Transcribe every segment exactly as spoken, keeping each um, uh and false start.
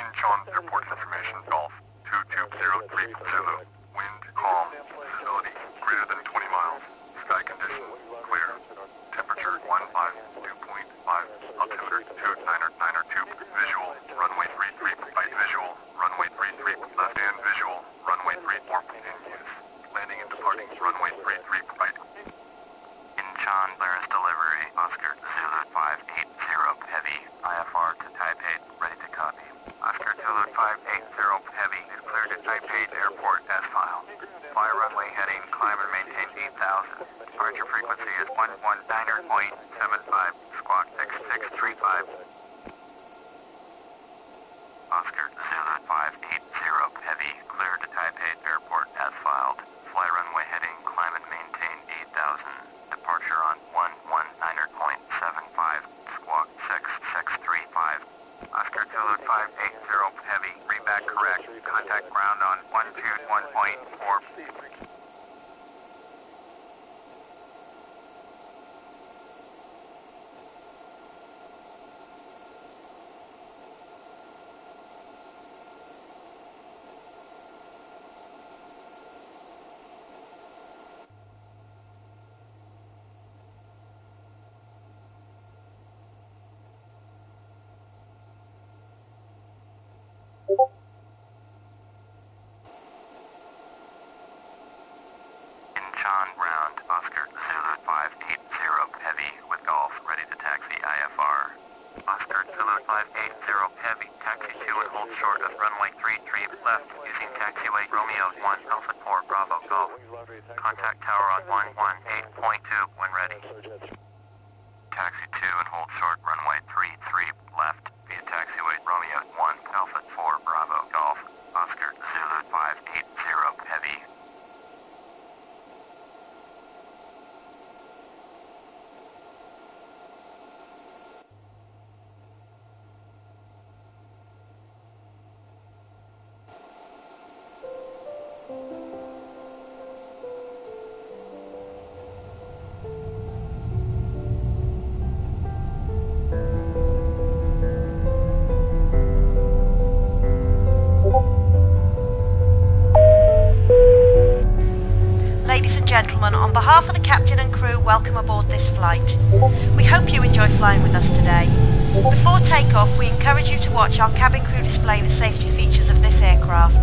Incheon Airport information, Golf two two zero three Zulu. Wind calm. Visibility greater than twenty miles. Sky conditions clear. Temperature one five two point five. Altimeter two niner niner two. Visual. Runway three three right visual. Runway three three left and visual. Runway three four in use. Landing and departing. Runway three three right. Incheon clearance delivery. Oscar Zulu five eight zero Heavy. I F R to Taipei. Ready to copy. Oscar Zulu five eight zero Heavy is cleared to Taipei Airport as filed. Fly runway heading, climb and maintain eight thousand. Departure frequency is one one niner point seven five. Squawk six six three five. Oscar Zulu five eight zero Heavy, cleared to Taipei Airport as filed. Fly runway heading, climb and maintain eight thousand. Departure on one one niner point seven five. Squawk six six three five. Oscar Zulu five eight zero Heavy, reback correct. Contact ground on one two one point four. Incheon ground, Oscar Zulu five eight zero Heavy with Golf, ready to taxi I F R. Oscar Zulu five eight zero Heavy, taxi two and hold short of runway three three left using taxiway Romeo one Alpha four Bravo Golf. Contact tower on one one eight point two when ready. Taxi two and hold short runway three three left via taxiway Romeo one Alpha four Bravo Golf. Oscar Zulu five eight zero Heavy. Gentlemen, on behalf of the captain and crew, welcome aboard this flight. We hope you enjoy flying with us today. Before takeoff, we encourage you to watch our cabin crew display the safety features of this aircraft.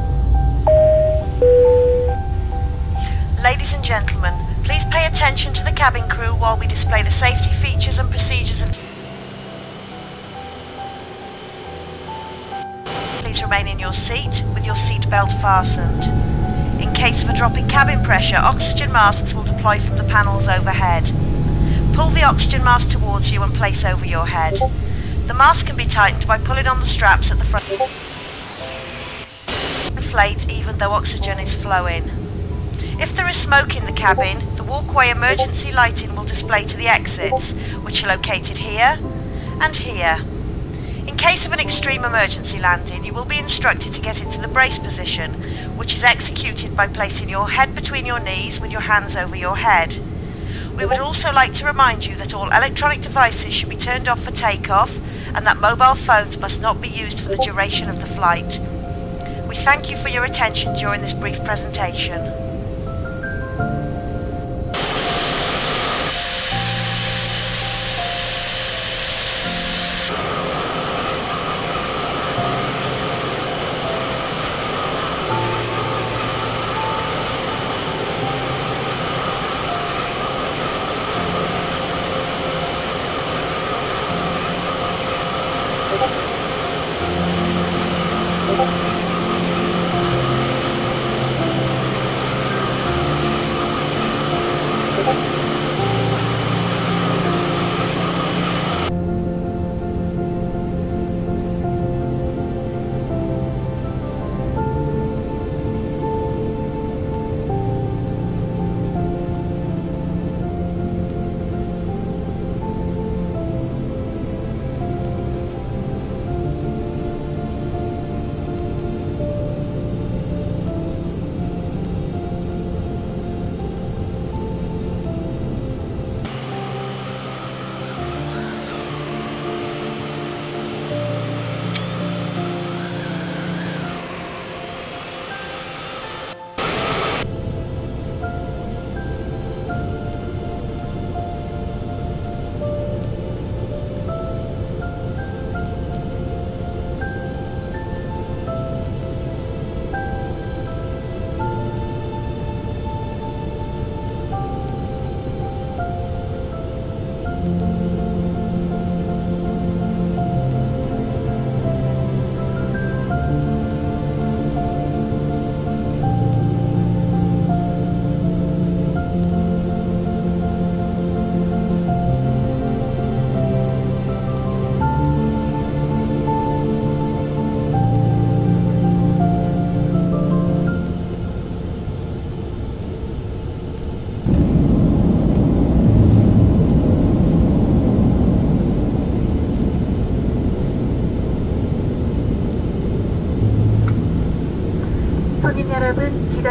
Ladies and gentlemen, please pay attention to the cabin crew while we display the safety features and procedures of... Please remain in your seat with your seat belt fastened. In case of a drop in cabin pressure, oxygen masks will deploy from the panels overhead. Pull the oxygen mask towards you and place over your head. The mask can be tightened by pulling on the straps at the front. Inflate even though oxygen is flowing. If there is smoke in the cabin, the walkway emergency lighting will display to the exits, which are located here and here. In case of an extreme emergency landing, you will be instructed to get into the brace position, which is executed by placing your head between your knees with your hands over your head. We would also like to remind you that all electronic devices should be turned off for takeoff and that mobile phones must not be used for the duration of the flight. We thank you for your attention during this brief presentation.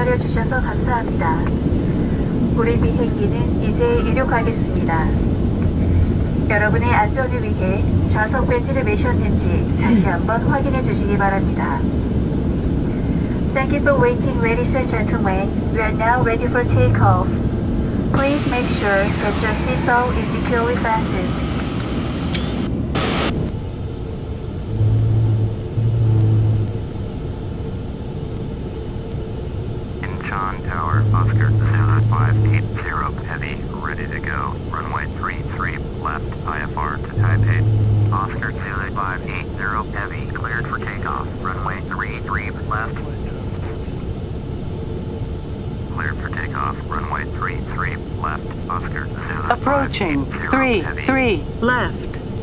기다려주셔서 감사합니다. 우리 비행기는 이제 이륙하겠습니다. 여러분의 안전을 위해 좌석 벨트를 매셨는지 다시 한번 확인해 주시기 바랍니다. Thank you for waiting, ladies and gentlemen. We are now ready for takeoff. Please make sure that your seatbelt is securely fastened. Incheon Tower, Oscar Santa five eight zero Heavy, ready to go. Runway three three left, I F R to Taipei. Oscar Santa five eight zero Heavy, cleared for takeoff. Runway three three left. Cleared for takeoff. Runway three three left, Oscar Santa Approaching three three left.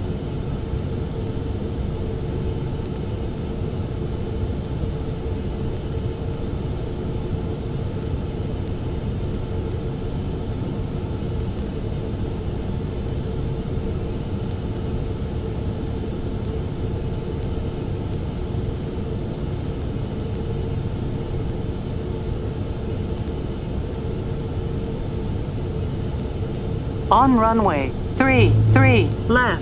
On runway three three left.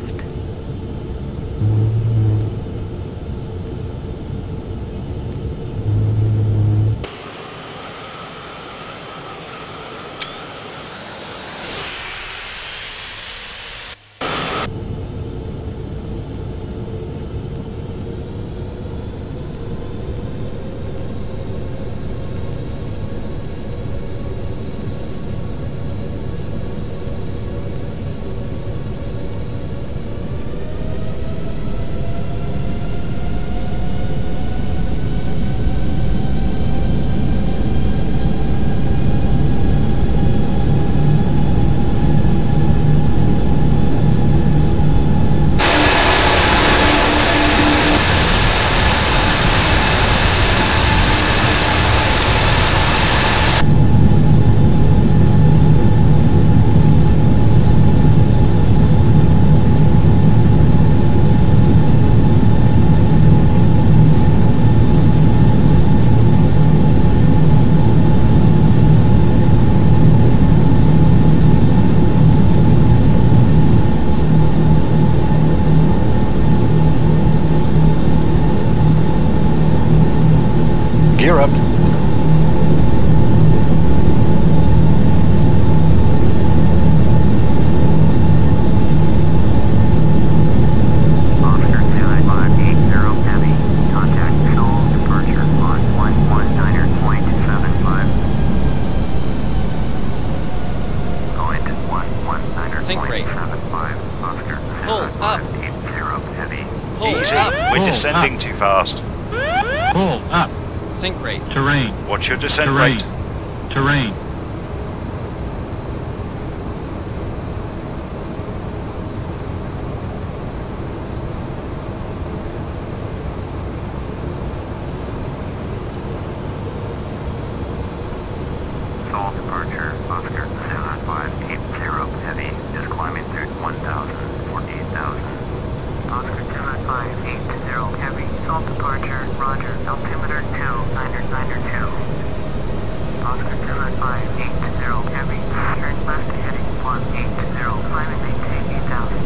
Gear up. Oscar Santa five eight zero Heavy, contact Seoul departure on one one niner point seven five. Going to one one niner point seven five, Oscar Santa five eight zero Heavy. Easy. We're descending too fast. Pull up. Sync rate. Terrain. What's your descent Terrain. rate? Terrain. Seoul departure, Oscar Santa five eight zero Heavy is climbing through one thousand, fourteen thousand. Oscar Santa five eight zero Heavy, Seoul departure, roger, altimeter two niner niner two. Oscar Santa five eight zero Heavy, turn left heading one eight zero, climb and maintain eight thousand.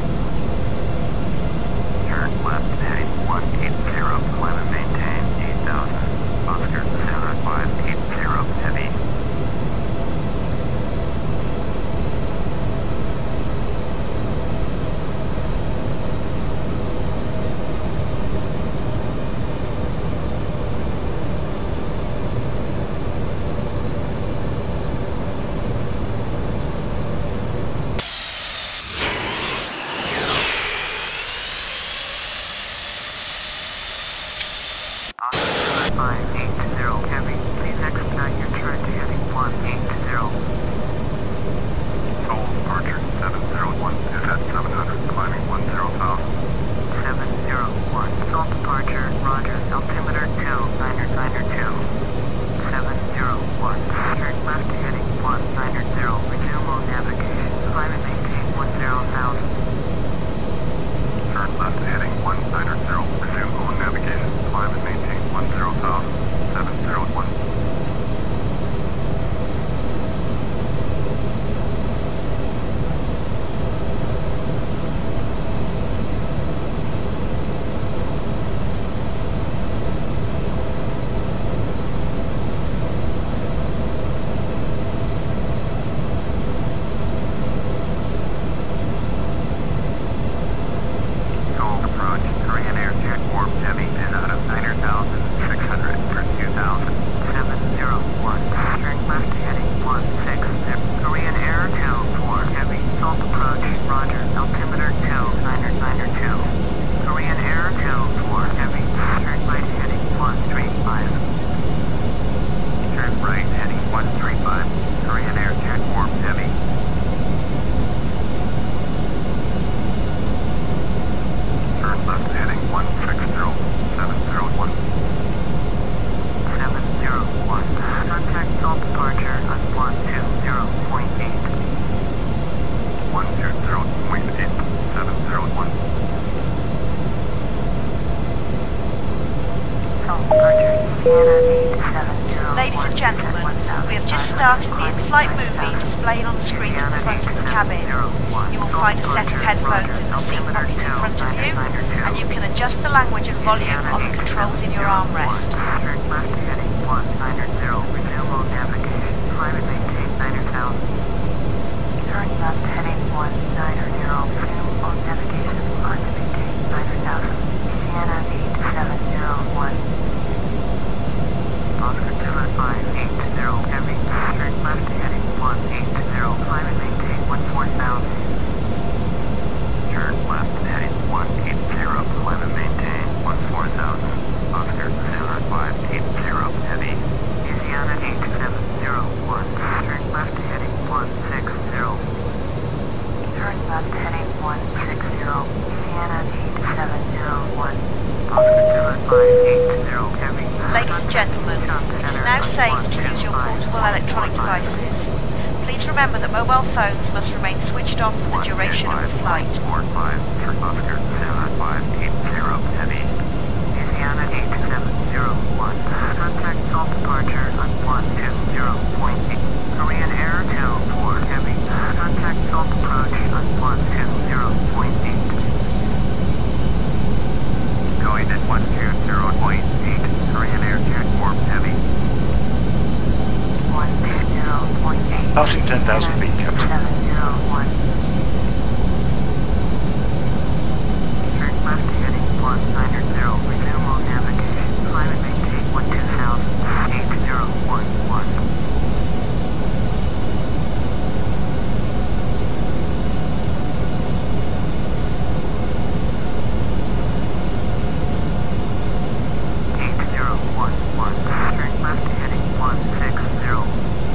Turn left heading one eight zero, climb and maintain eight thousand. Oscar Santa five eight zero Heavy. two zero point eight seven zero one. Ladies and gentlemen, we have just started the in-flight movie displayed on the screen at the front of the cabin. You will find a set of headphones in the seat pocket in front of you, and you can adjust the language and volume on the controls in your armrest. Turn left heading one nine zero, resume on navigation, climb and maintain nine thousand. Turn left heading one nine zero, resume on navigation, climb and maintain nine thousand. Sienna eight seven zero one. Oscar two five eight zero, heavy, turn left heading one eight zero, climb and maintain one four thousand. Turn left heading one eight zero, climb and maintain one four thousand. Oscar two five eight zero, heavy. Louisiana eight seven zero one, turn left heading one six zero. Turn left heading one six zero, Louisiana eight seven zero one. Oscar two five eight zero, heavy. Ladies and gentlemen, it is now safe to use your portable electronic devices. Please remember that mobile phones must remain switched off for the duration of the flight. four five for Oscar seven five eight zero, heavy. Louisiana eight seven zero one, contact Salt departure on one two zero point eight. Korean Air two four, heavy. Contact Salt approach on one two zero point eight. Going at one two zero point eight, Korean Air two four, heavy. one two zero point eight. Passing ten thousand feet, Captain. seven zero one. Turn left heading one nine zero, resume on navigation, climb and maintain one two thousand, eight zero one one. eight zero one one, turn left heading one six zero.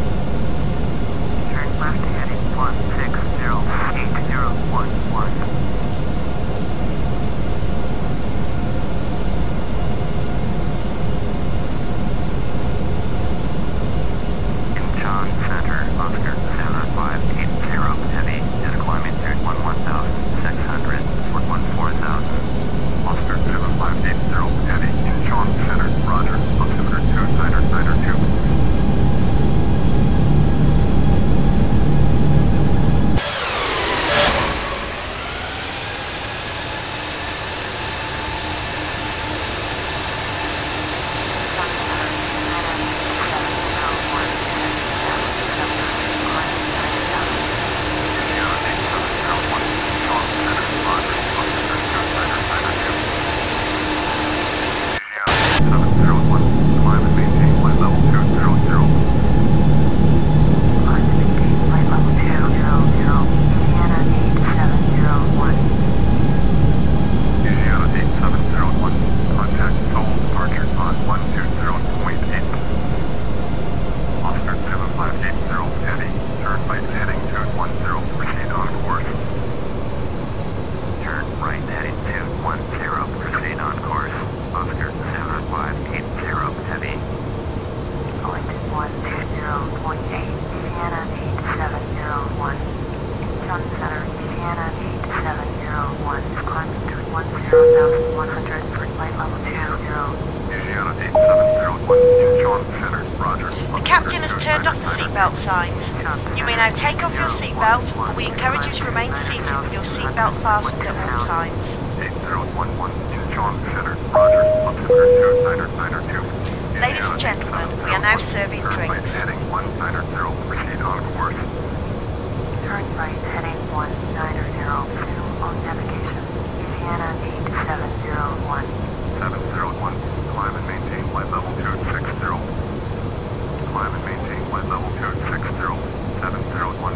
Turn left heading one six zero, eight zero one one. Incheon Center, Oscar seven five eight zero, heavy, is climbing through one one thousand six hundred, for one four thousand. Oscar seven five eight zero, heavy, Incheon Center, roger, altimeter two niner niner two. The captain has turned off the seatbelt signs. You may now take off your seatbelt, and we encourage you to remain seated with your seatbelt fastened at all times. eight zero one one, Incheon Center, roger, altimeter two niner niner two. Ladies and gentlemen, we are now serving drinks. Heading one niner zero, proceed on course. Turn right heading one nine zero, resume on navigation. Louisiana eight seven zero one. seven zero one, climb and maintain flight level two six zero. Climb and maintain flight level two six zero, seven zero one.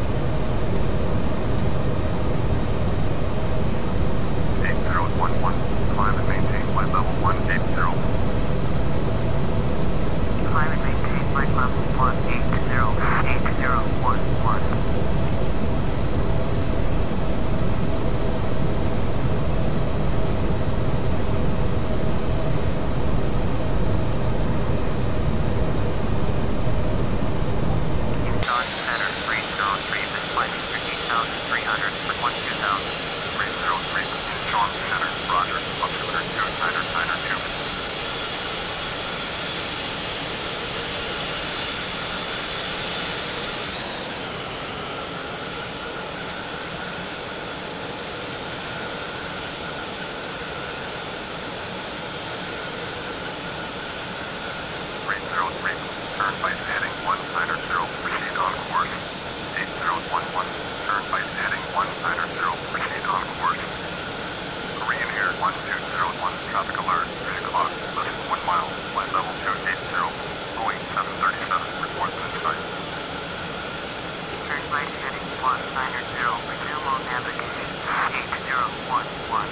eight zero one one. thousand three hundred for one two thousand. three zero three, Incheon Center, Roger, altimeter two niner niner two. Turnpike heading one niner zero, proceed on course. eight zero one one, Turnpike heading one niner zero, proceed on course. Korean Air one two zero one, traffic alert, three o'clock, less than one mile, flight level two eighty, Boeing seven thirty-seven, reports in sight. Turnpike heading one niner zero, resume on navigation, eight zero one one.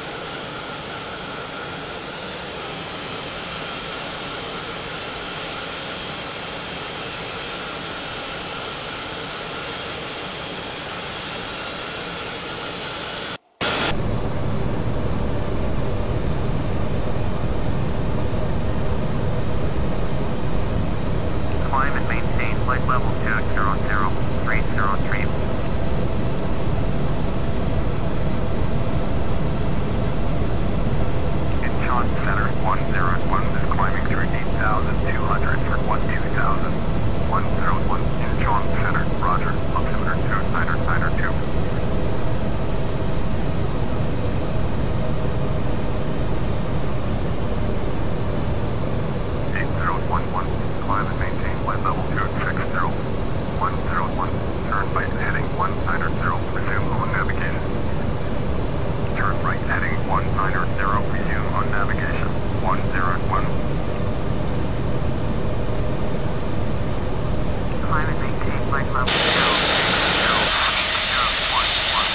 Climb and maintain flight level two zero zero three zero three. Incheon Center one zero one is climbing through eight thousand two hundred for one two thousand. one zero one, Incheon Center, Roger, altimeter two niner niner two. eight zero one one, climb and maintain flight level two six zero. one zero one, Turnpike heading one niner zero, resume on navigation. Turn right heading one niner zero, resume on navigation. one zero one. Climb and maintain flight level two zero zero one one.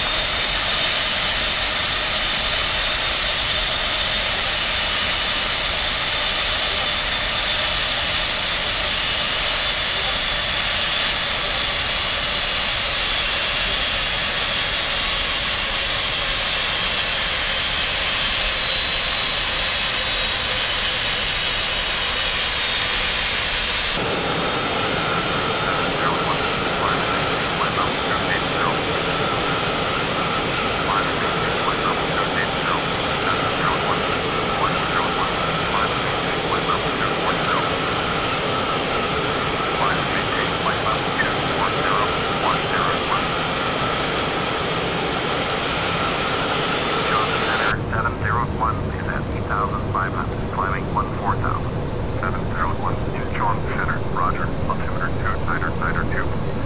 Climbing one four thousand. seven zero one, Incheon Center, Roger, altimeter two niner niner two.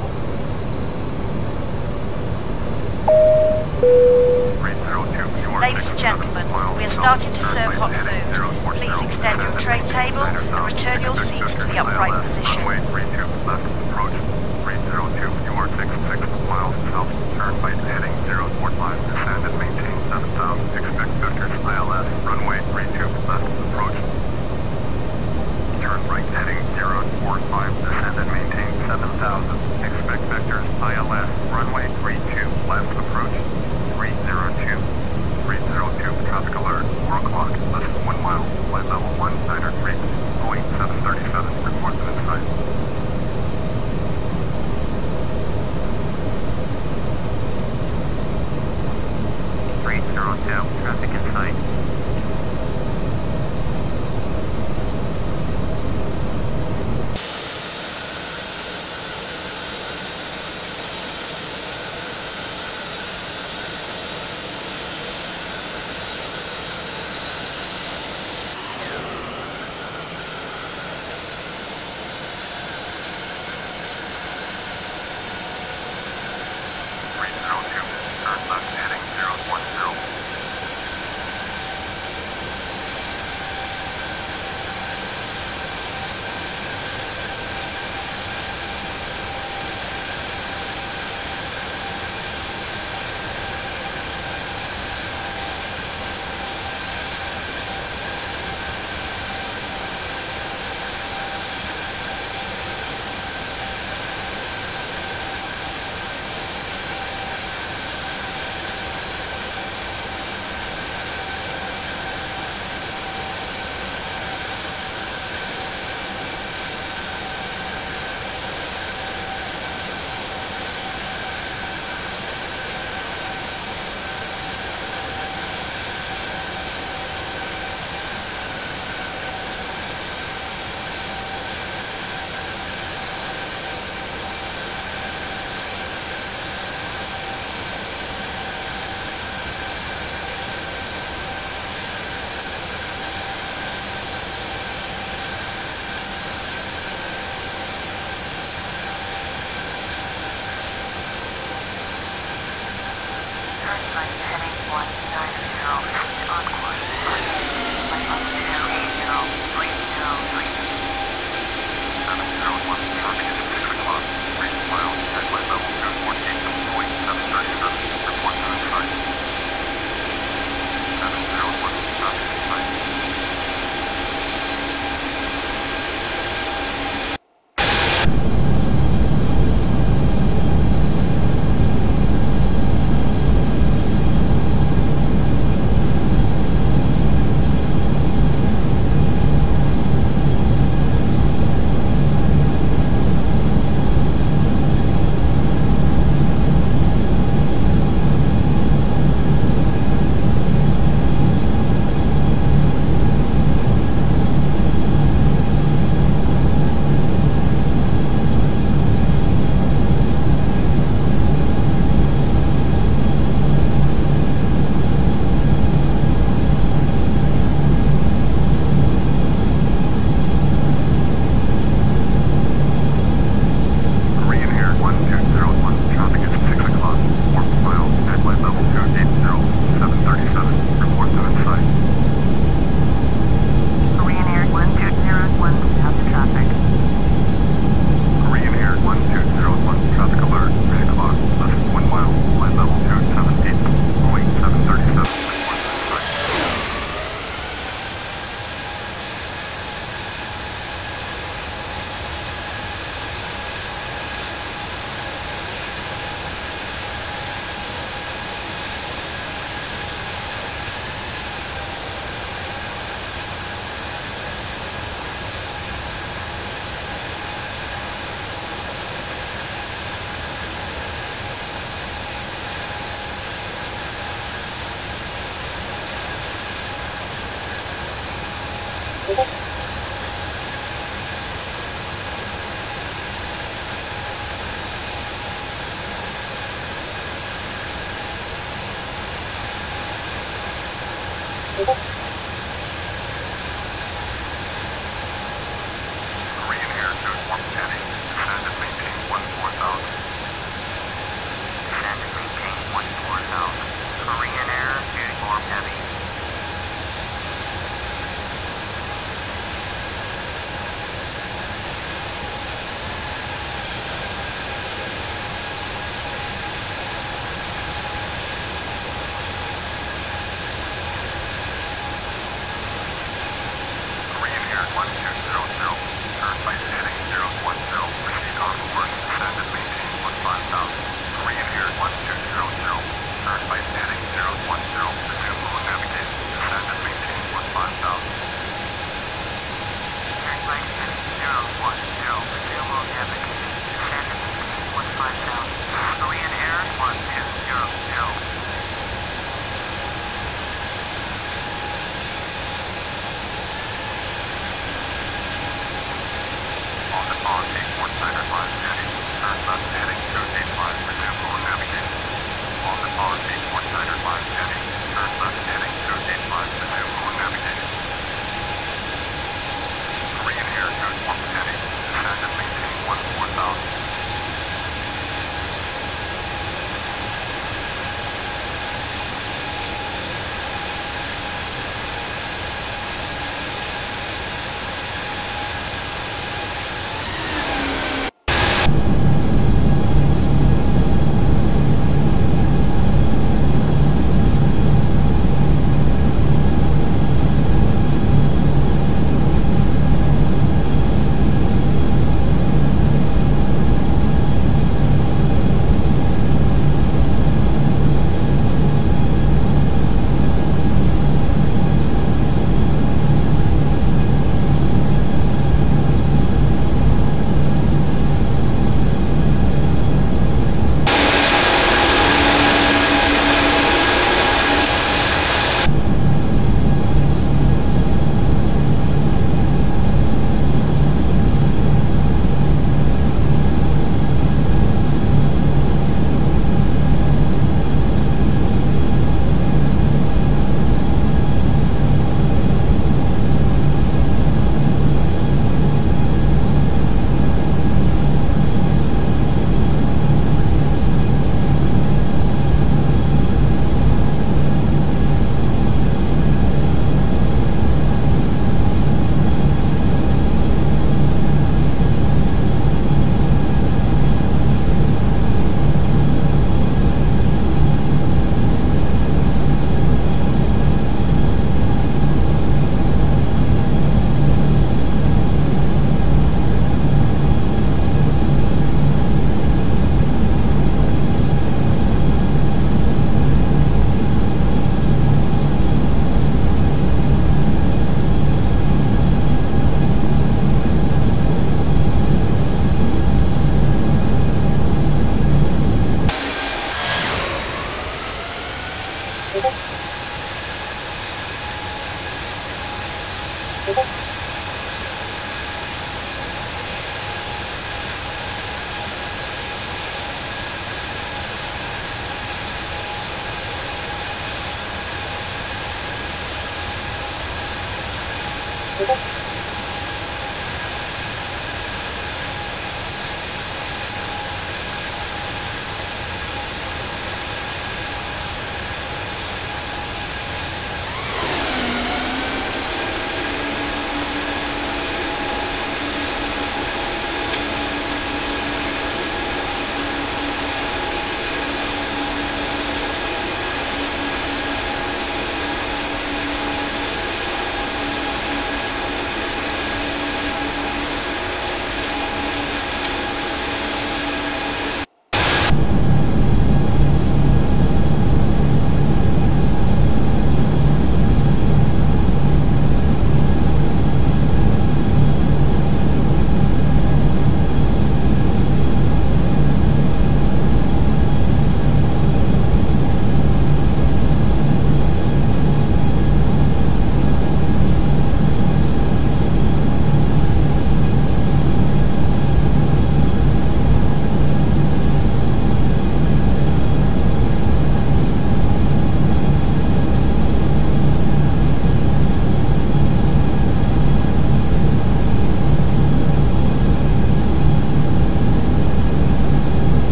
three zero two, you are Ladies and gentlemen, we are starting to serve hot food. Please extend your tray table and return your seats to the upright position. Runway three two, left, approach. three zero two, you are six six miles south, Turnpike heading zero four five, descend and maintain seven thousand, expect vectors I L S, runway three two, left, approach. Turn right heading zero four five, descend and maintain seven thousand, expect vectors I L S, runway three two, left, approach. three zero two, three zero two, traffic alert, four o'clock, less than one mile, flight level one niner three, Boeing seven thirty-seven, reports in sight. three zero two, traffic in sight. three zero two, turn left heading zero one zero.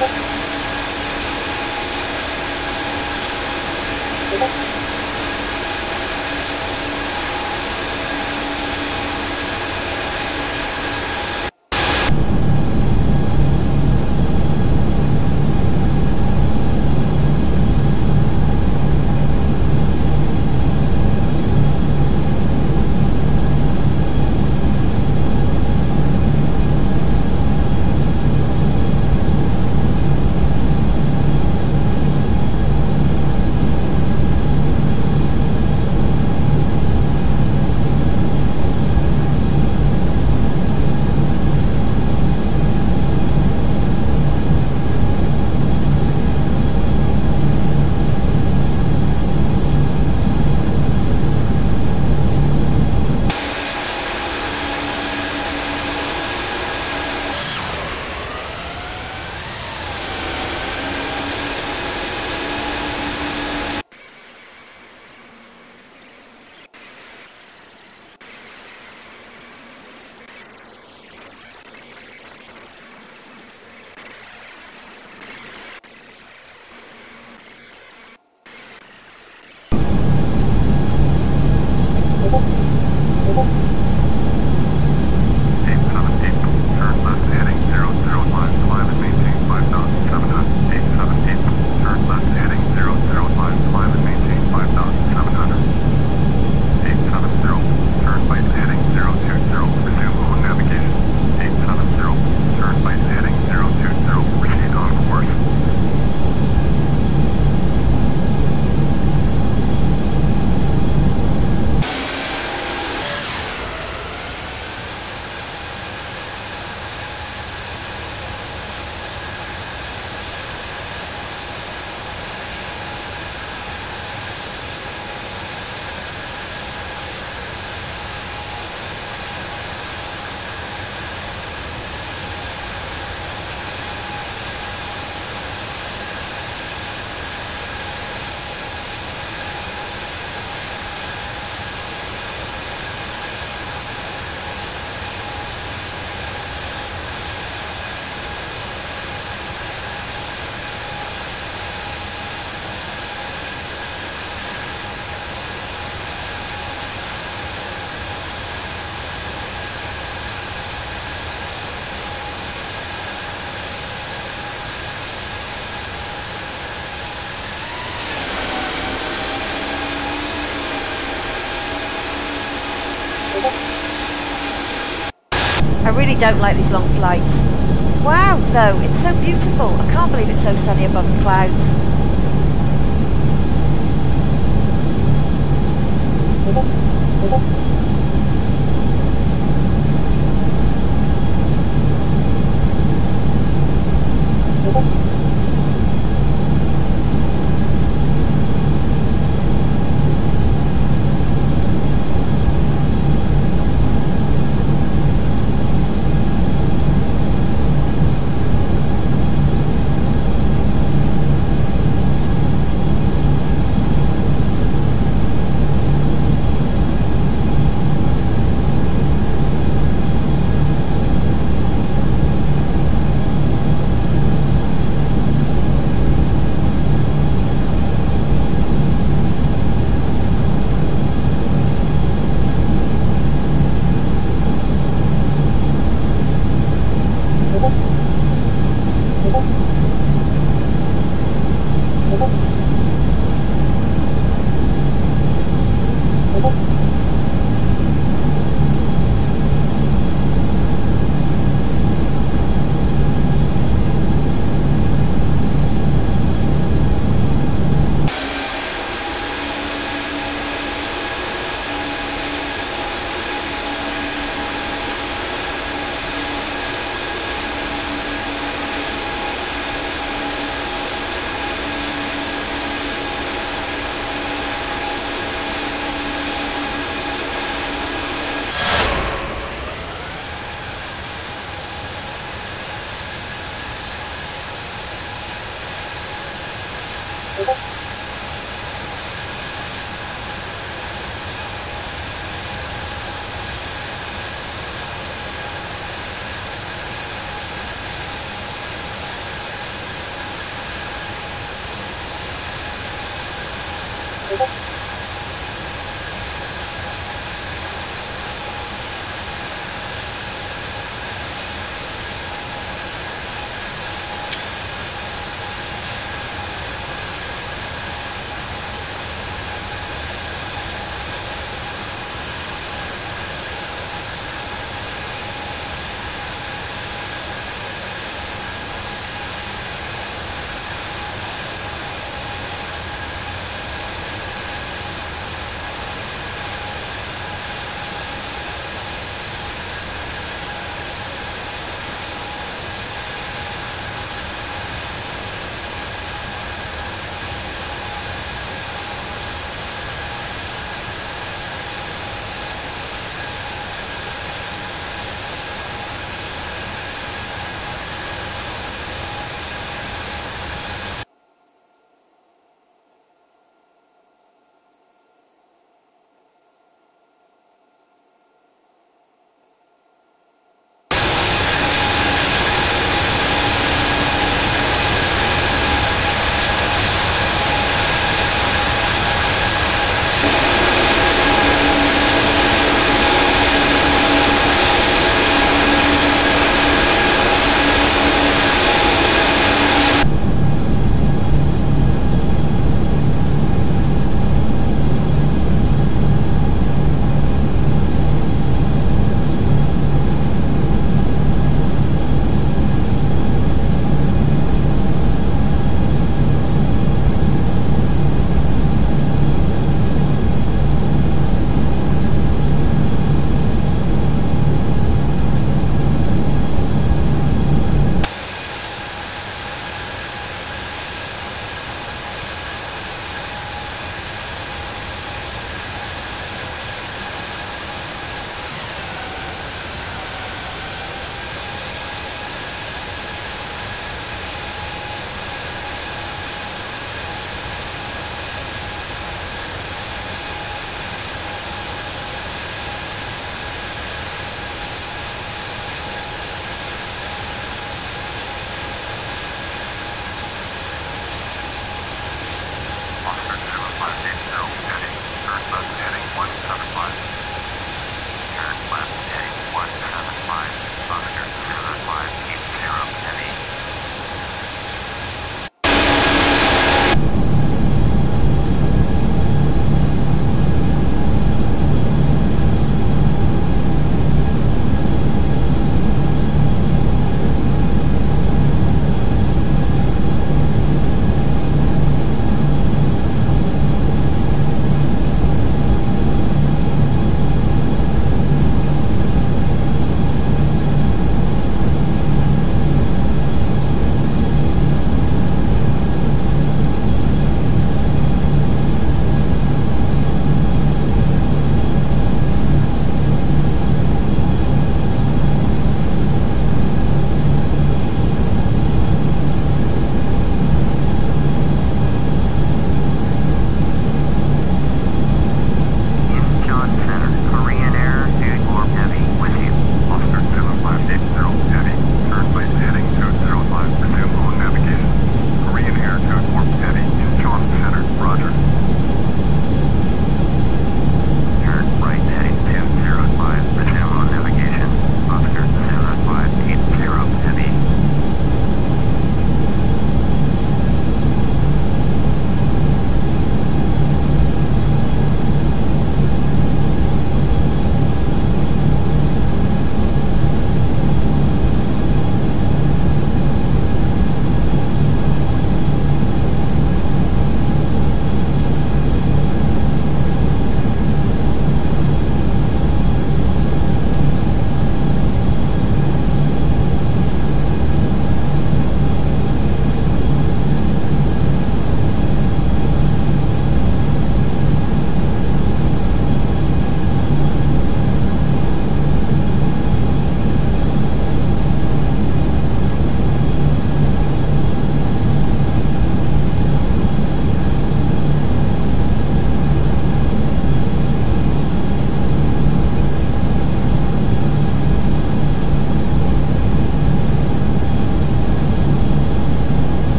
I really don't like these long flights. Wow, though, it's so beautiful. I can't believe it's so sunny above the clouds.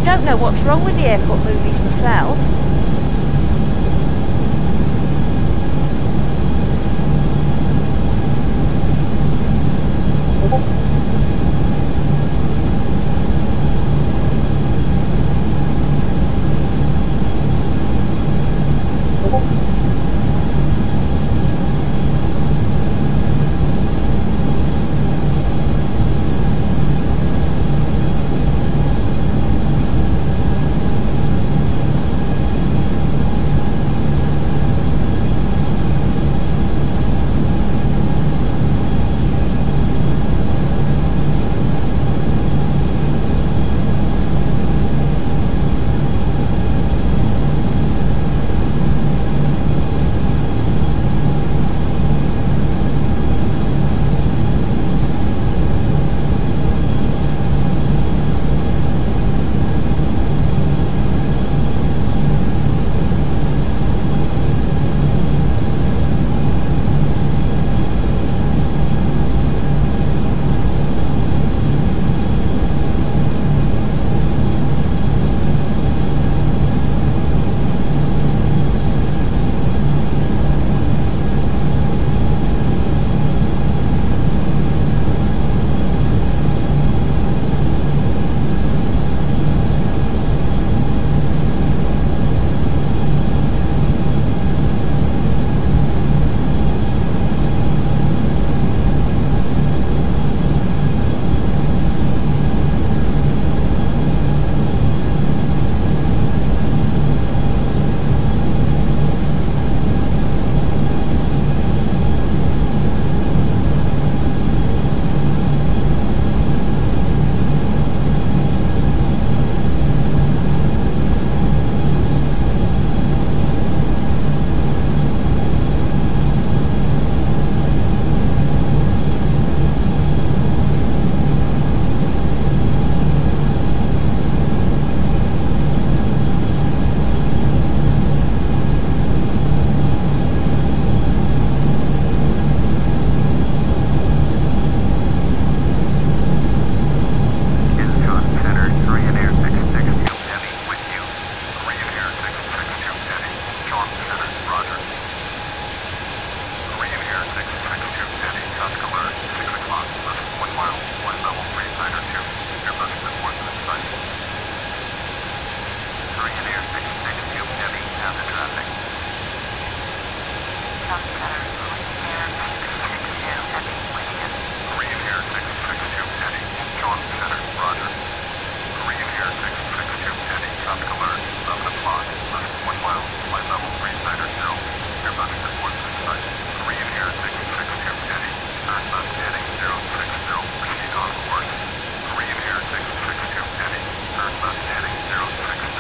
don't know what's wrong with the airport movies myself.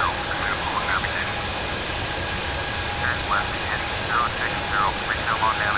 Left heading zero six zero, resume on navigation.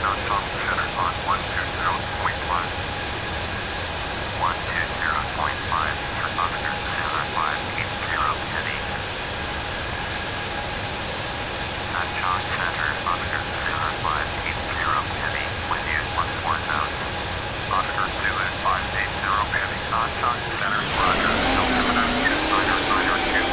Non-Tom Center on one two zero point five. one two zero point five for Oscar Sierra five eight zero heavy. Nanchang Center, Oscar Sierra five eight zero heavy, wind use plus four thousand. Oscar Zulu five eight zero heavy. Nanchang Center, roger. Altimeter two niner niner two.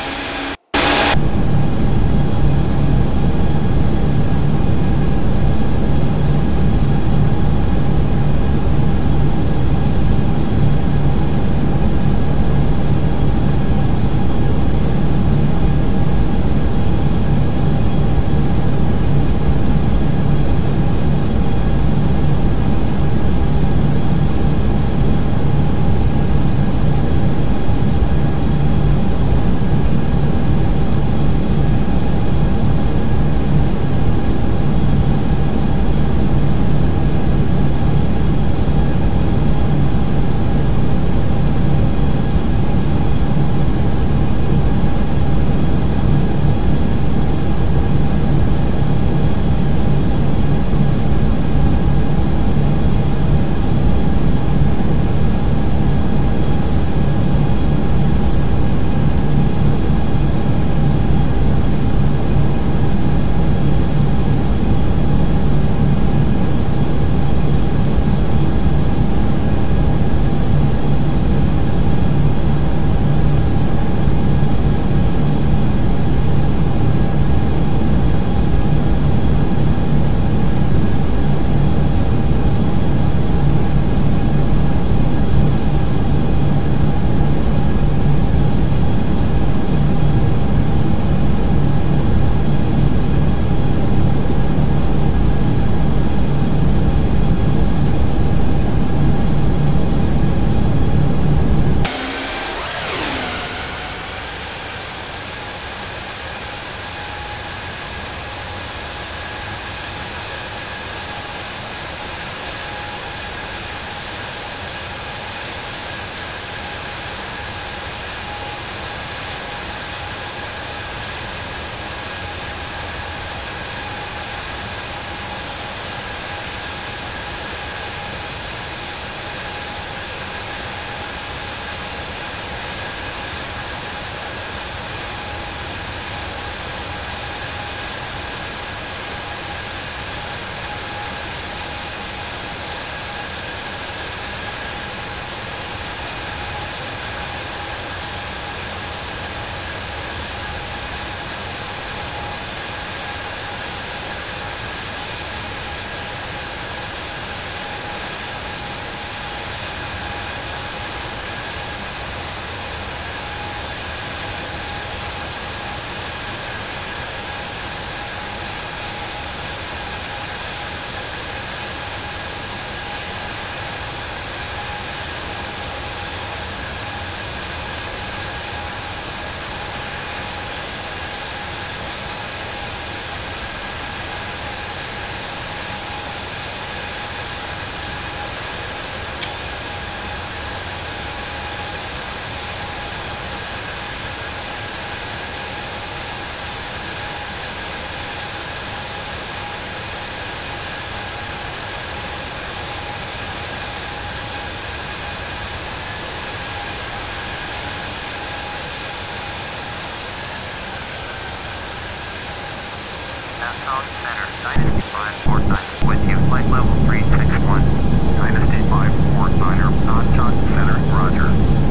Nanchang Center, Dynasty five four nine, with you, flight level three six one. Dynasty five four niner, Nanchang Center, roger.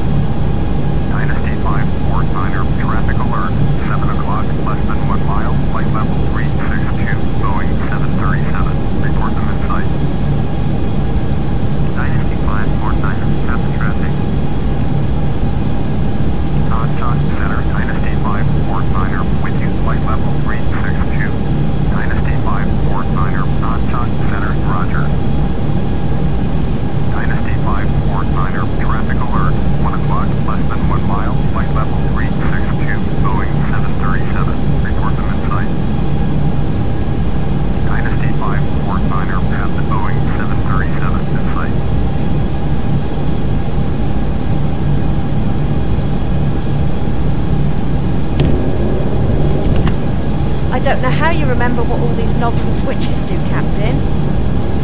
Dynasty five four niner, traffic alert, seven o'clock, less than one mile, flight level three six two, Boeing seven thirty-seven, report them in sight. Dynasty five four nine, have the traffic. Nanchang Center, Dynasty five four niner, with you, flight level three six two. Dynasty five four niner, Nanchang Center, roger. Dynasty five four niner, traffic alert, one o'clock, less than one mile, flight level three six two, Boeing seven thirty-seven, report them in sight. Dynasty five four niner, have the Boeing seven thirty-seven in sight. I don't know how you remember what all these knobs and switches do, Captain.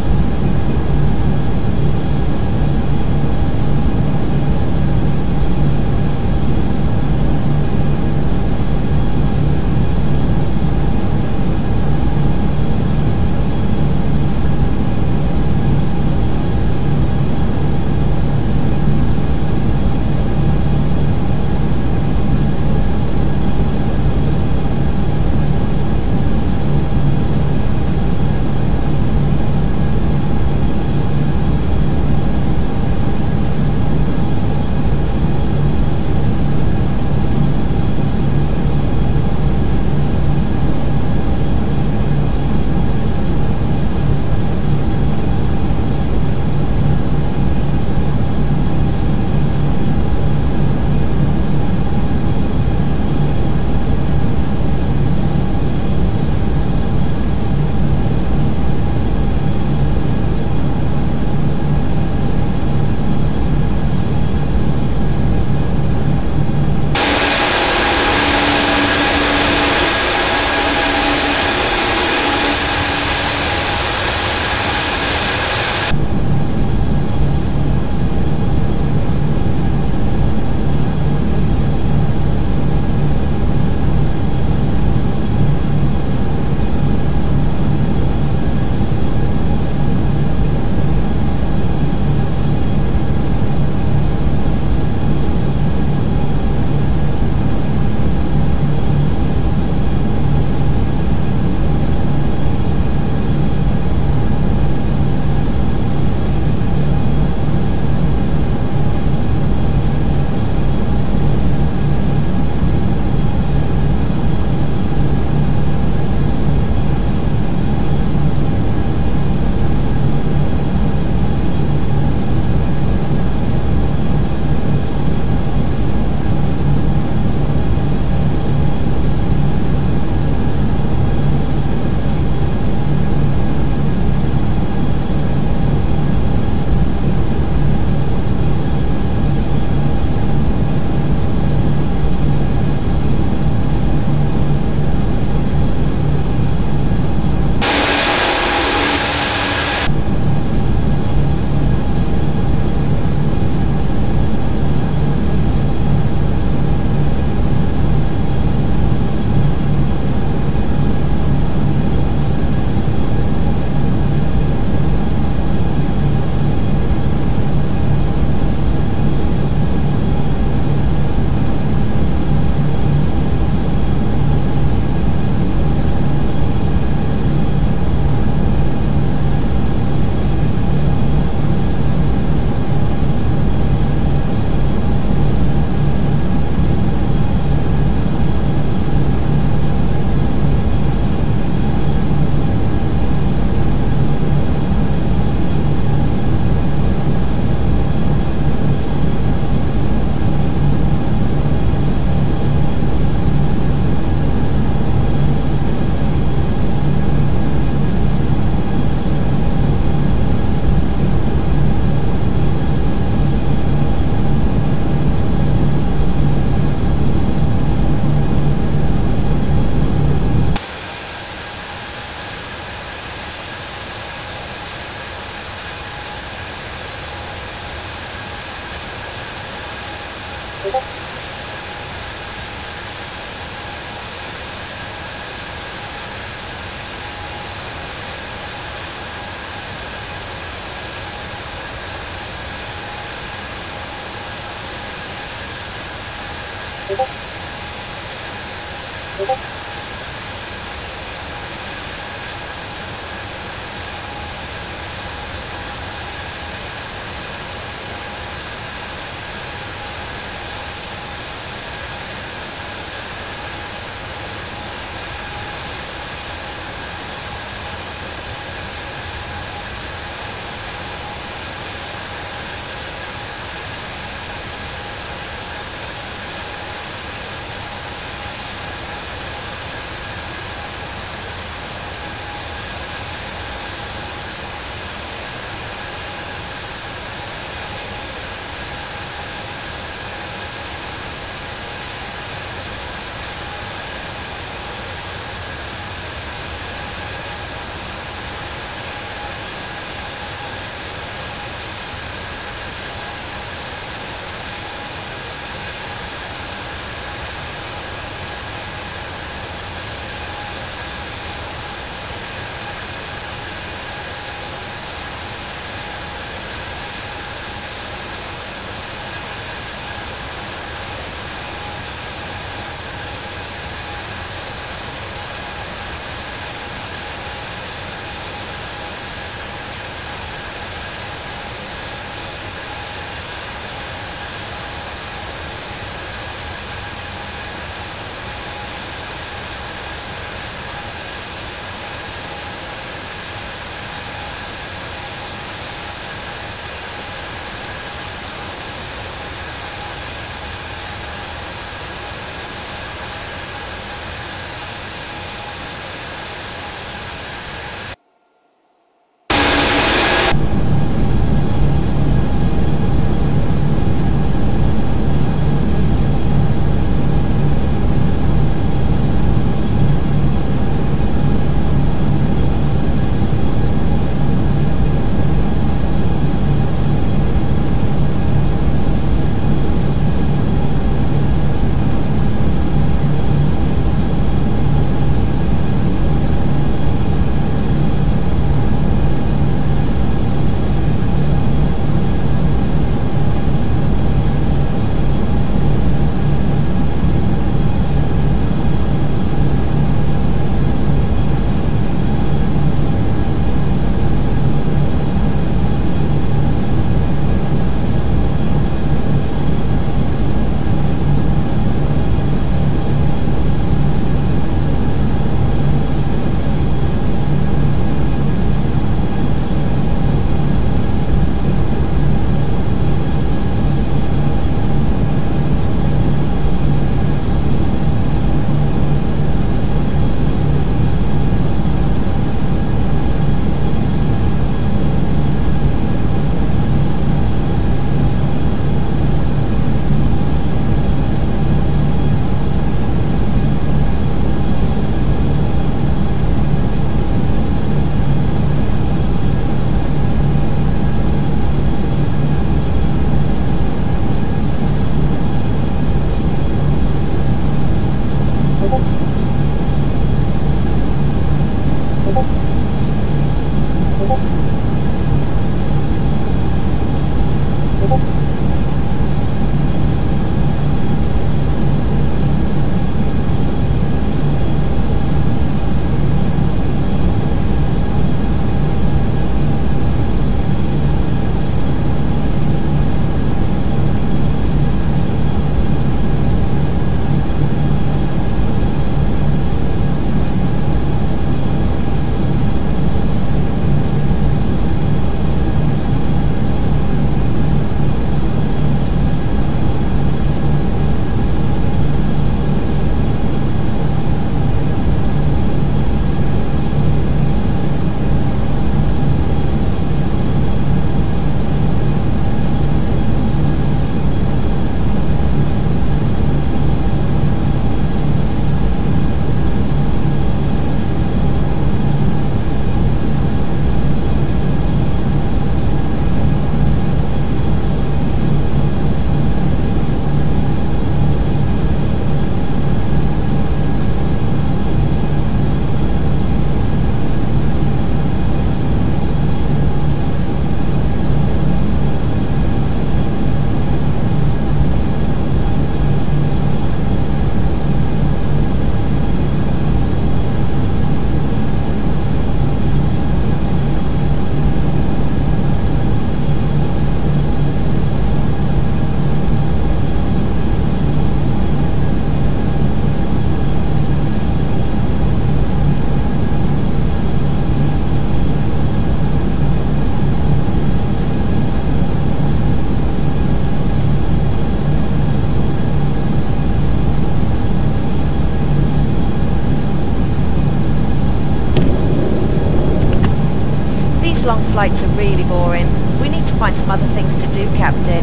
long flights are really boring. We need to find some other things to do, Captain.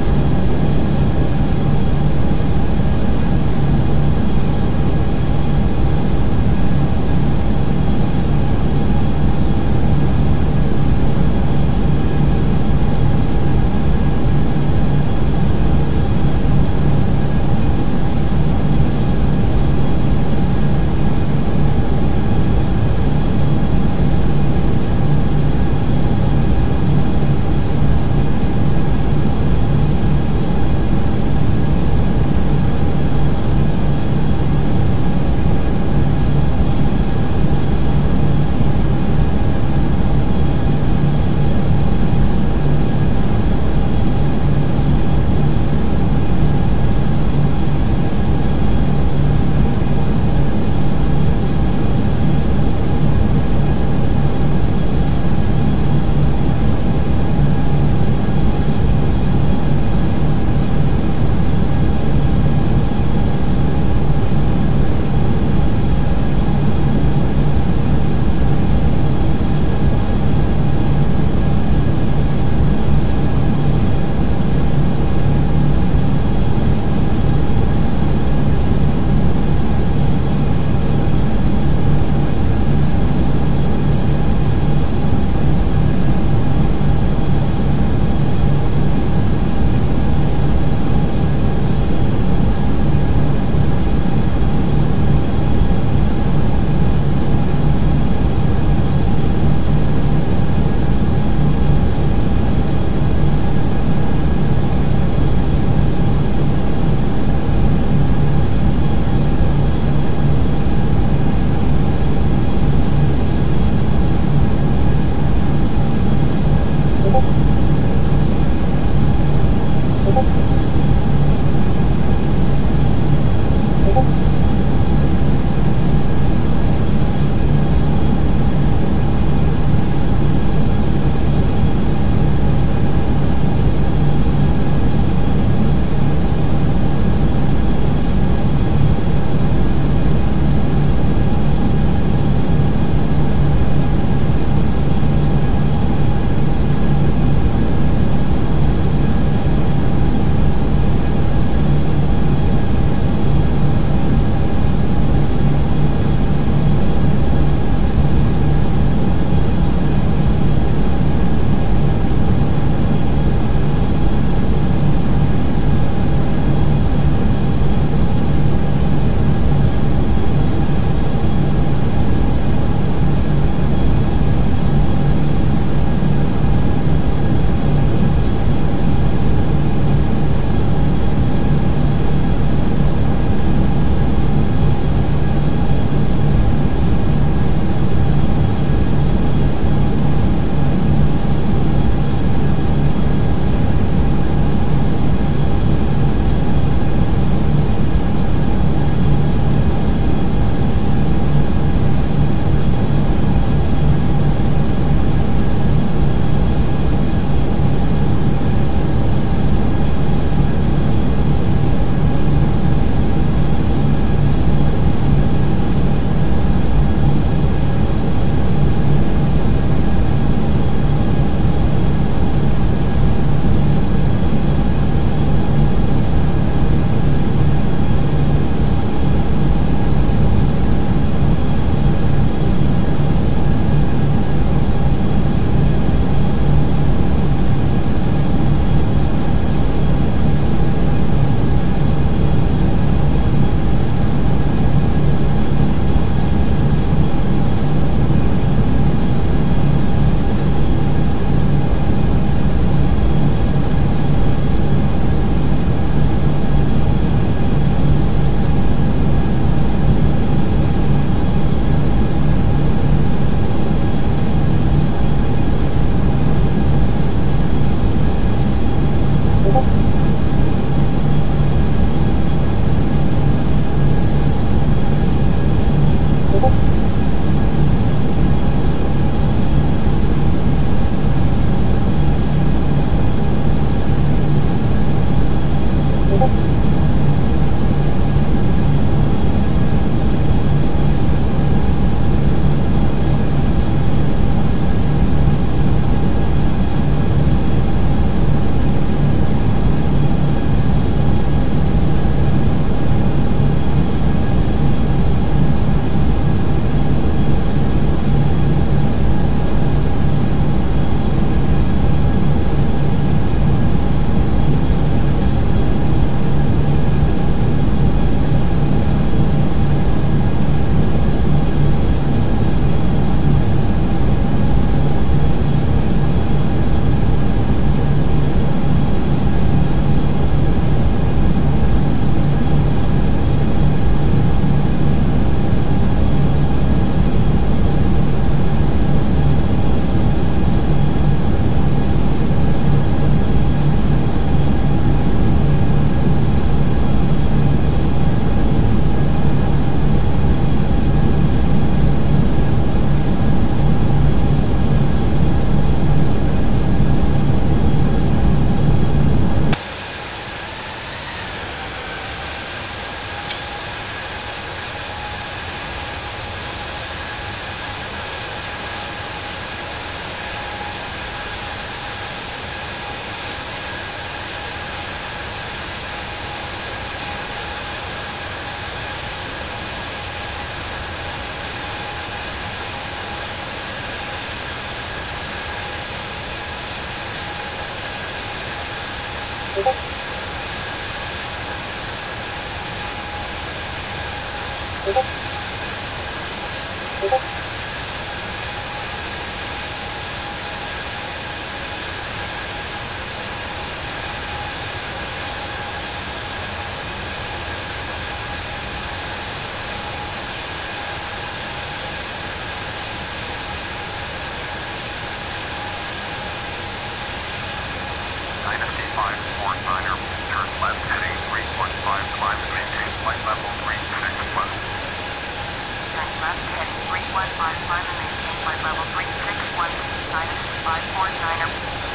Dynasty five four niner, turn left heading three point five, climb and maintain flight level three six one. Turn left heading three one five, climb and maintain flight level three six one, Dynasty five four niner.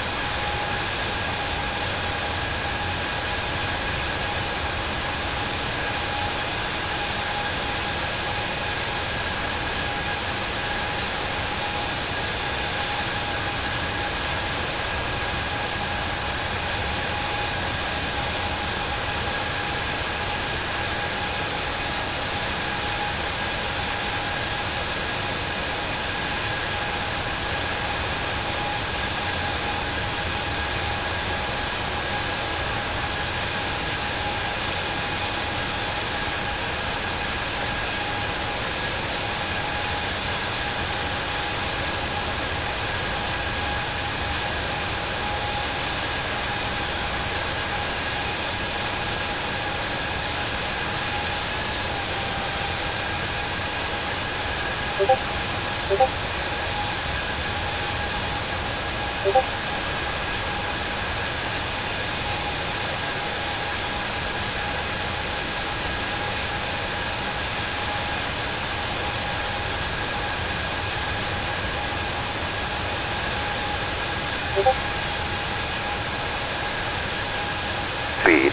Speed.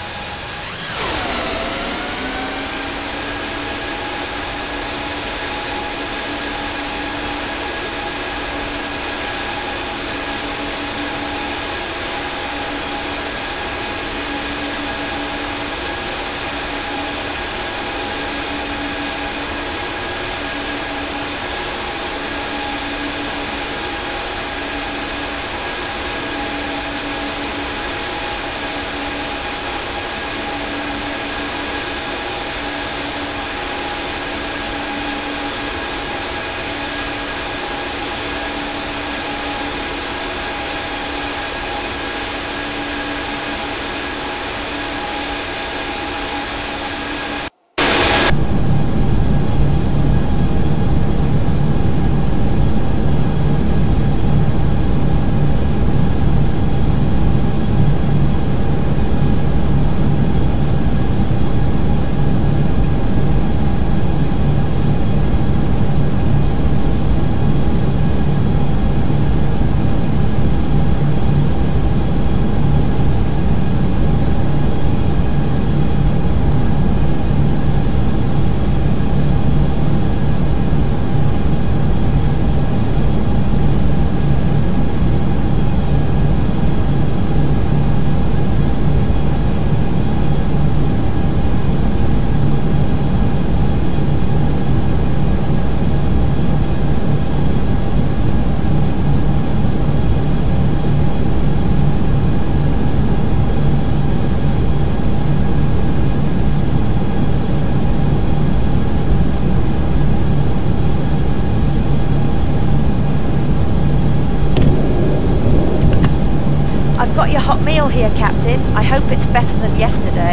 I've got your hot meal here, Captain. I hope it's better than yesterday.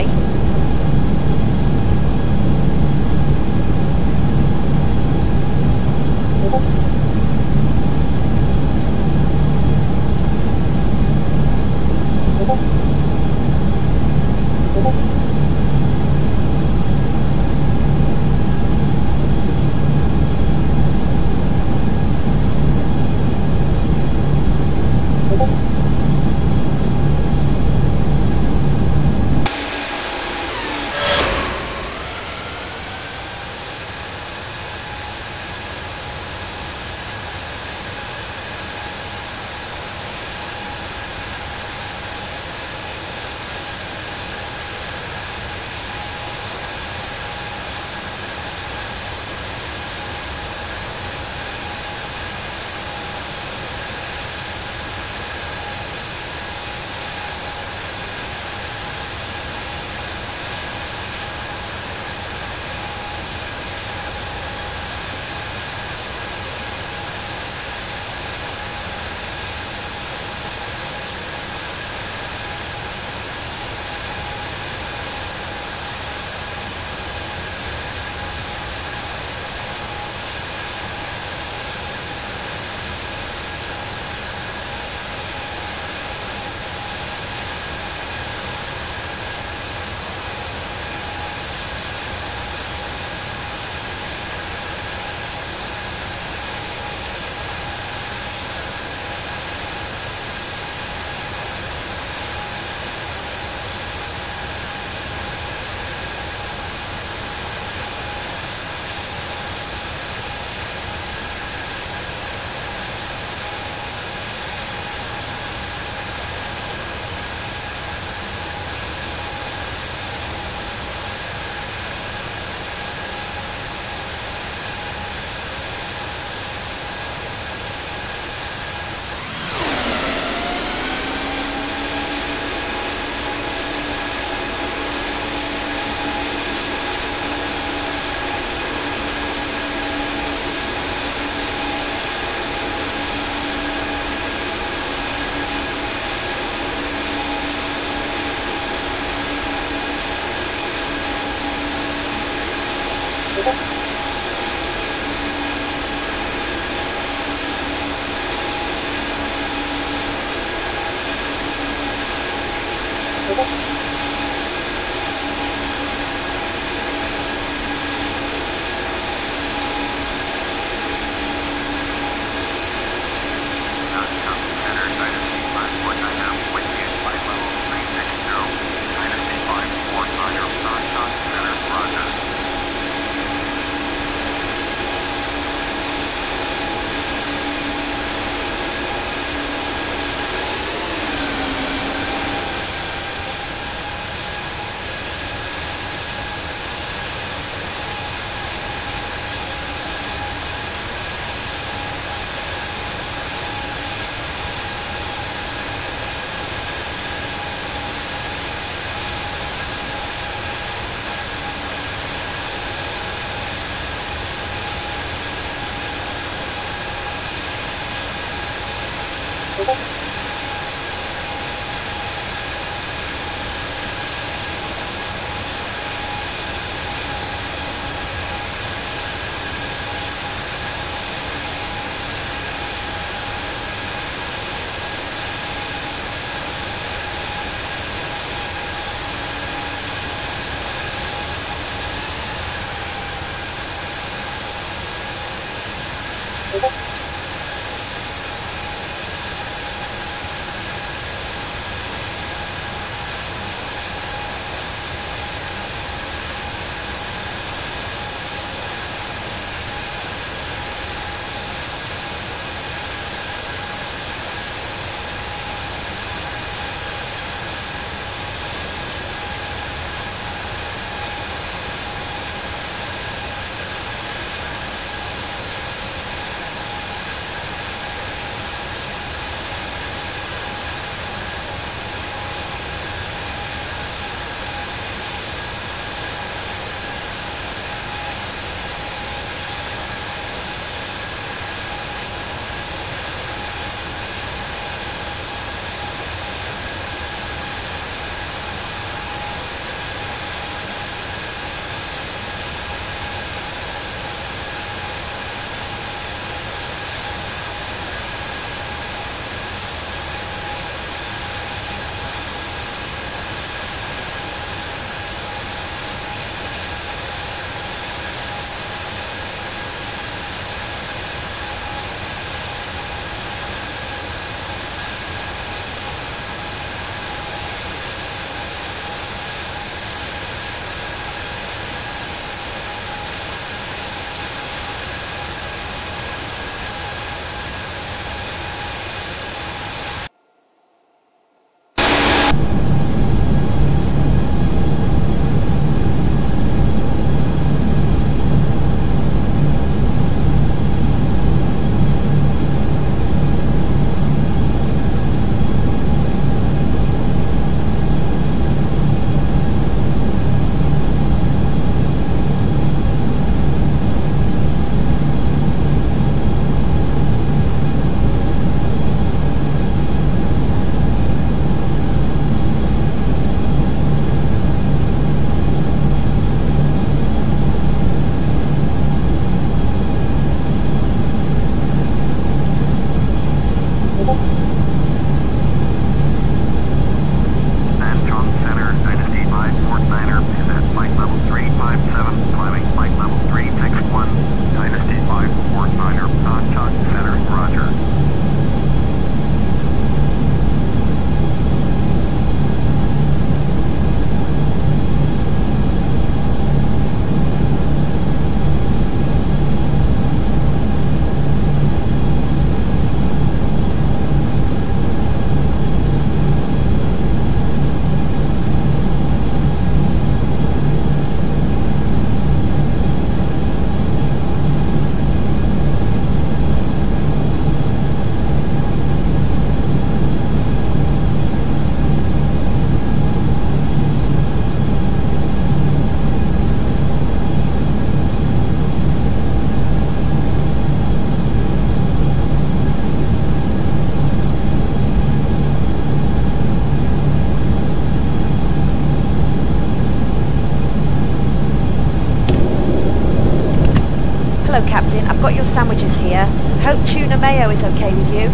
I've got your sandwiches here. Hope tuna mayo is okay with you.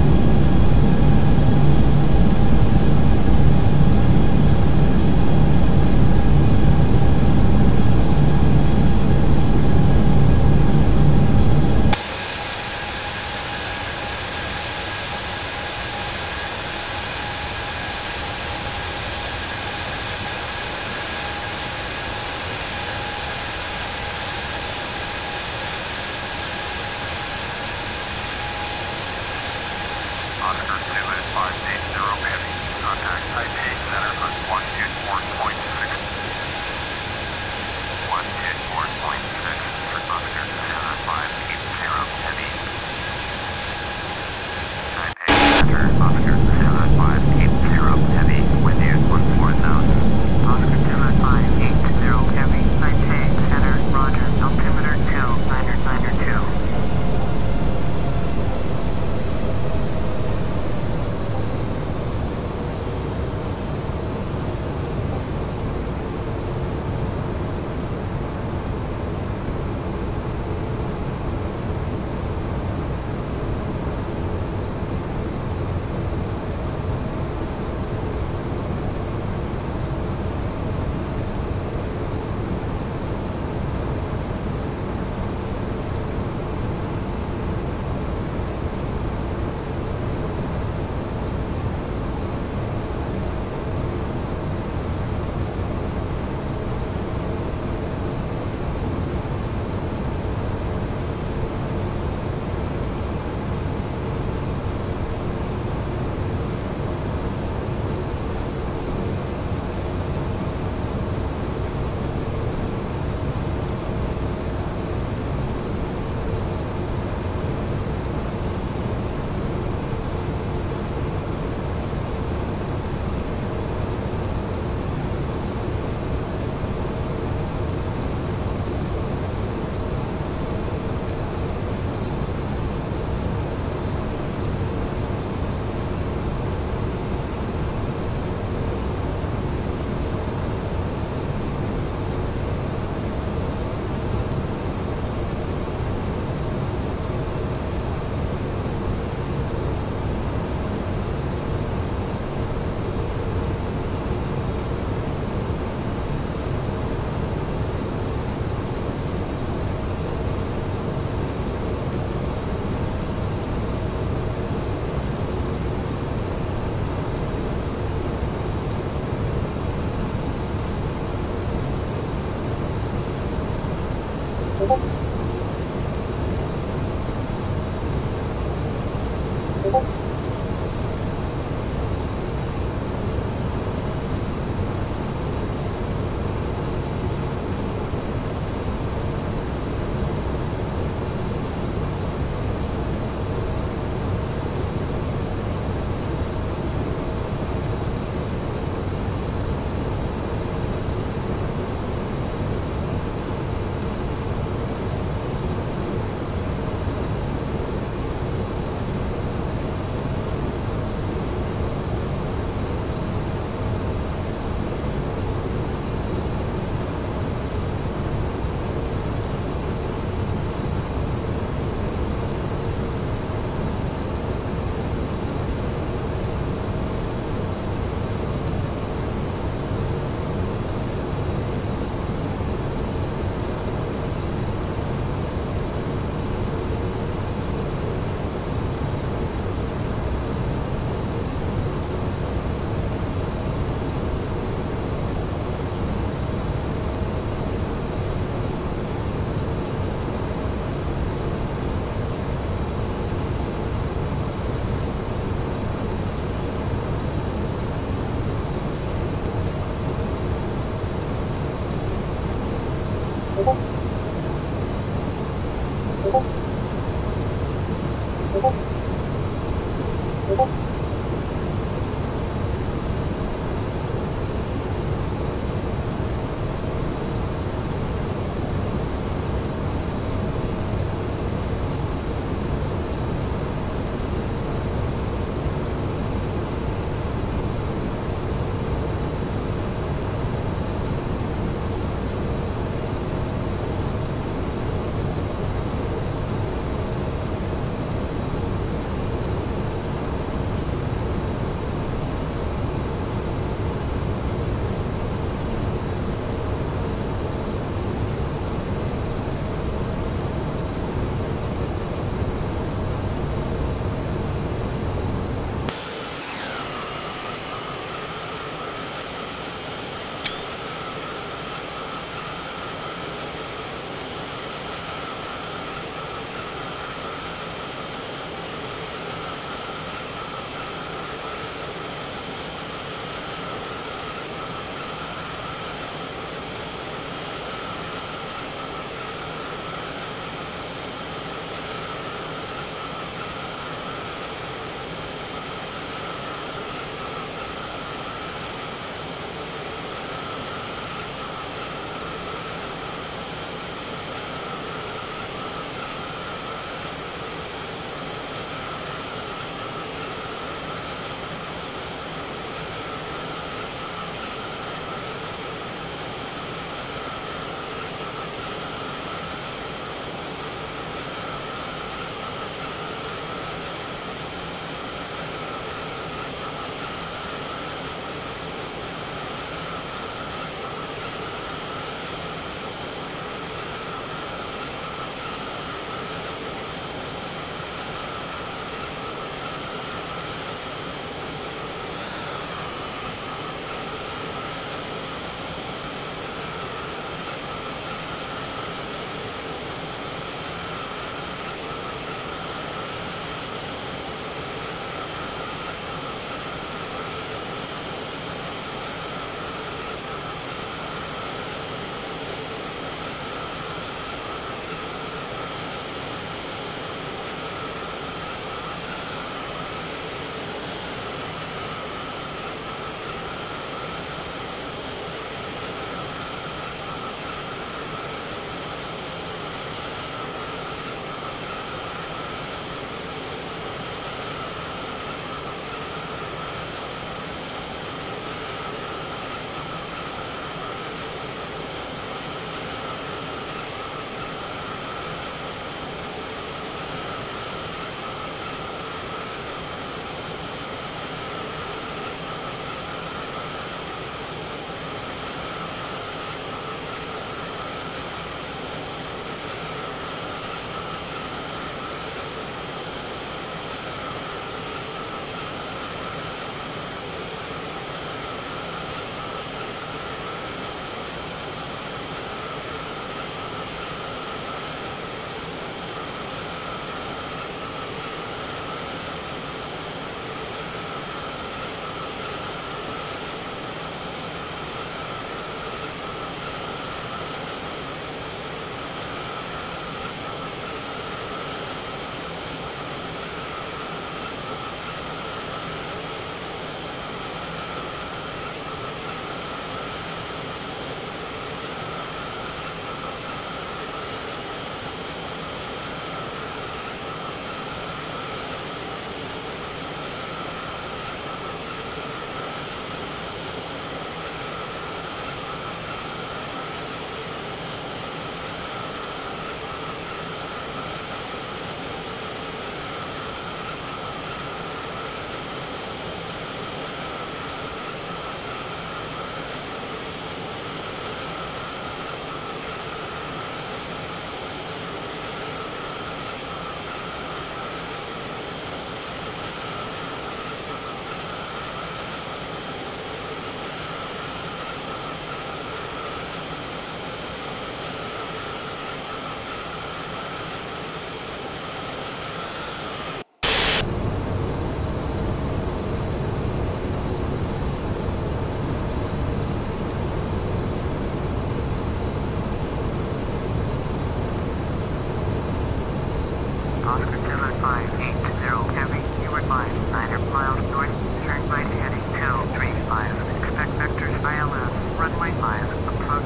Oscar Zulu five eight zero Heavy, Ewart line, nine miles north, turn right heading two three five. Expect vectors I L S, runway five, approach.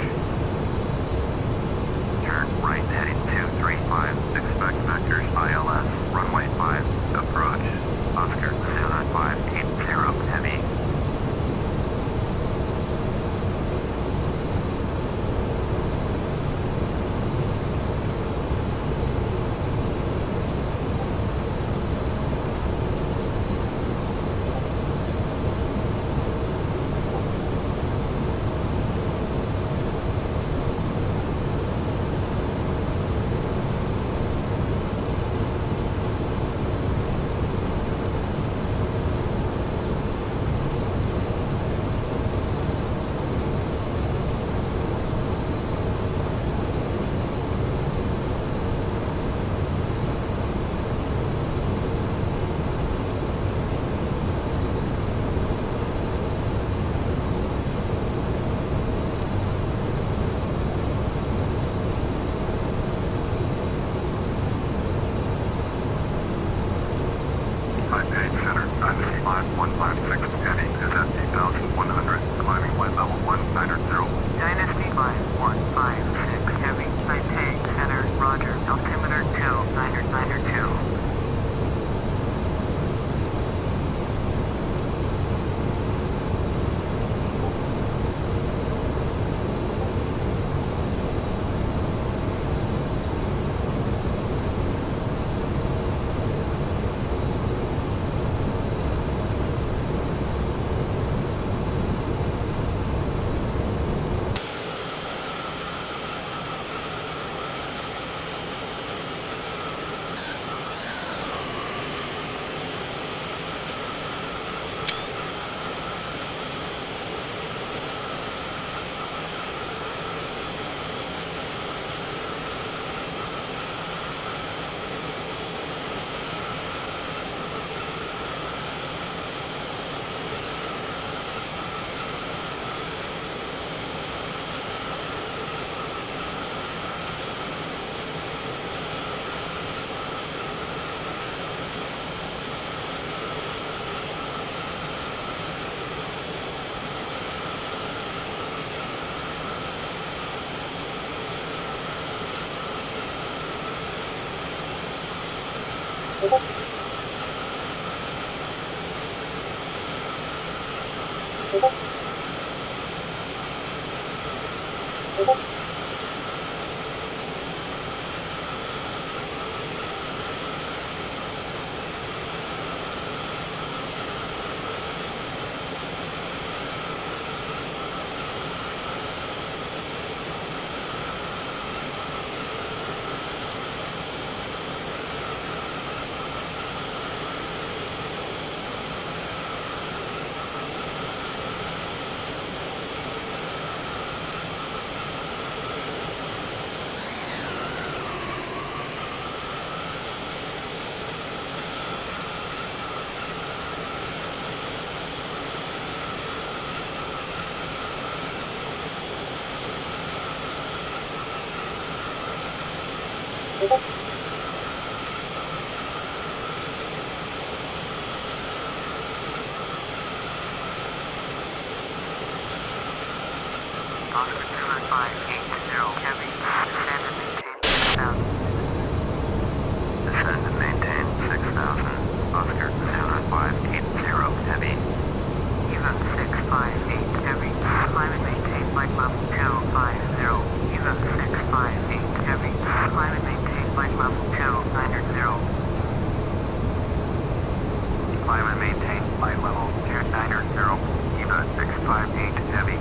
Turn right heading two three five. Expect vectors I L S, runway five, approach. Oscar Zulu five eight zero Heavy. one five six Heavy is at eight thousand one hundred, climbing flight level one nine zero. Dynasty five one five six Heavy, Taipei Center, Roger, altimeter two nine nine two. Oscar Zulu five eight zero Heavy, descend and maintain six thousand. Descend and maintain six thousand. Oscar Zulu five eight zero Heavy. Even six five eight Heavy, climb and maintain flight level two five zero. Even six five eight Heavy, climb and maintain flight level two nine zero. Climb and maintain flight level two nine zero. Eva six five eight Heavy.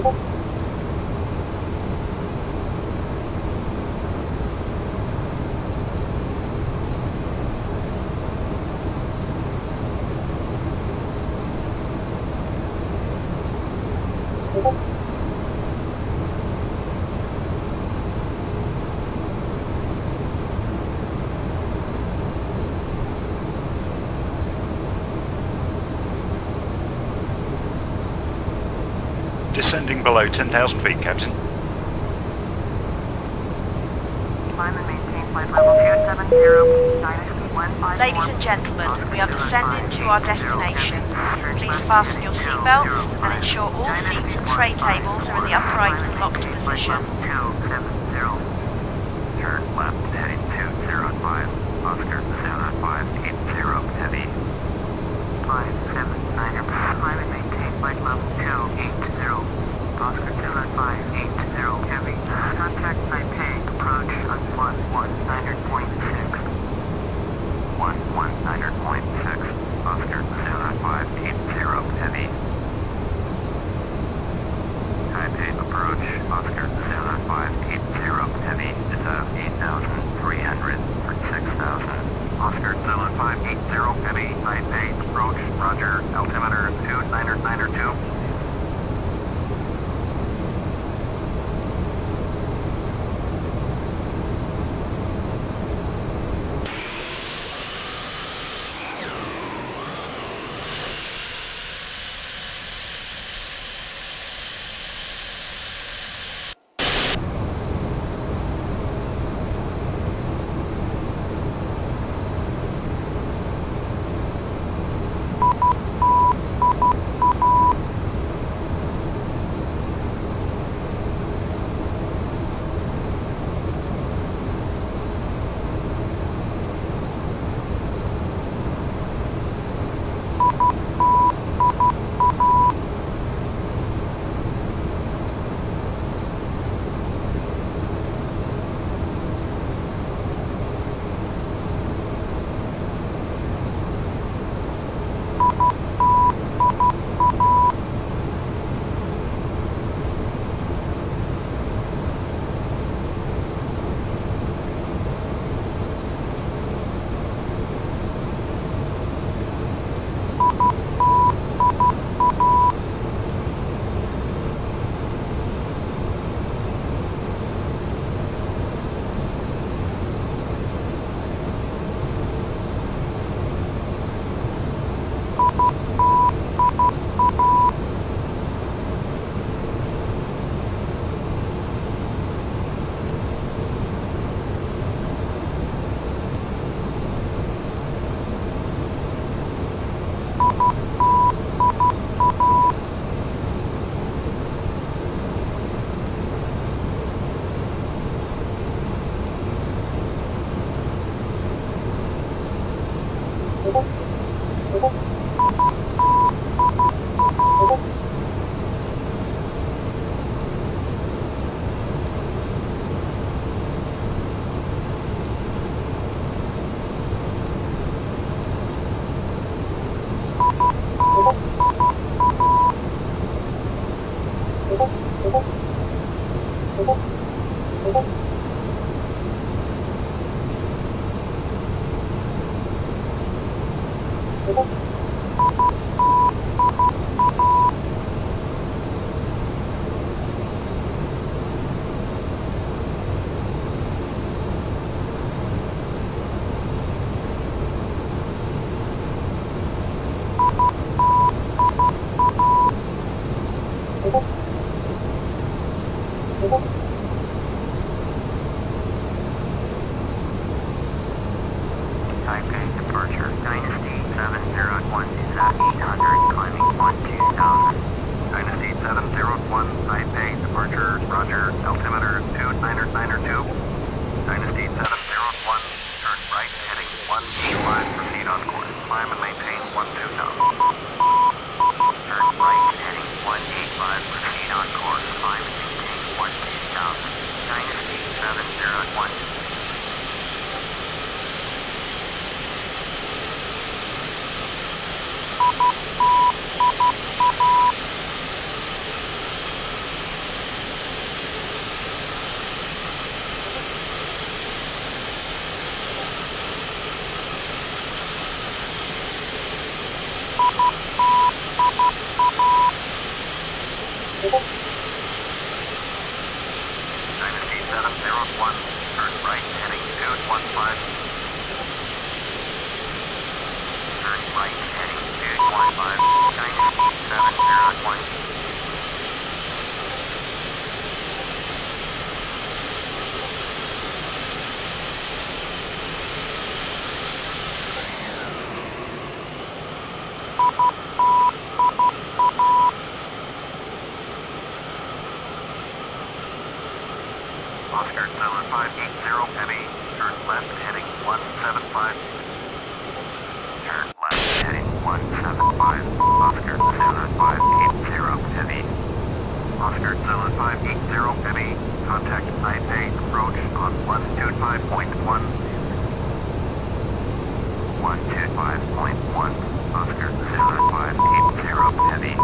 Descending below ten thousand feet, Captain. Climb and maintain flight level two seven zero, Dynasty one five four. Ladies and gentlemen, we are descending to our destination. Please fasten your seatbelts and ensure all seats and tray tables are in the upright and locked position. two seven zero. Turn left heading two zero five. Oscar Santa five eight zero heavy. five seven nine. Climb and maintain flight level two eight zero. Oscar Santa five eight zero heavy. Contact Taipei. Approach on one one niner point six. one one niner point six. Oscar Santa five eight zero heavy. Taipei approach. Oscar Santa five eight zero heavy. Is at eight thousand three hundred for six thousand. Oscar Santa five eight zero heavy. Taipei approach. Roger. Altimeter two niner niner two. Taipei departure, Dynasty seven zero one is at eight hundred, climbing one two thousand. Dynasty seven zero one, Taipei departure, roger, altimeter two niner niner two. Dynasty seven zero one, turn right heading one eight five, proceed on course, climb and maintain one two thousand. Turn right heading one eight five, proceed on course, climb and maintain one two thousand. Dynasty seven zero one. Dynasty seven zero one, turn right heading two one five. Turn right heading two one five, Dynasty seven zero one. Oscar seven five eight zero heavy, turn left heading one seven five. Turn left heading one seven five, Oscar seven five eight zero heavy. Oscar seven five eight zero heavy, contact Taipei approach on one two five point one. one two five point one, Oscar seven five eight zero heavy.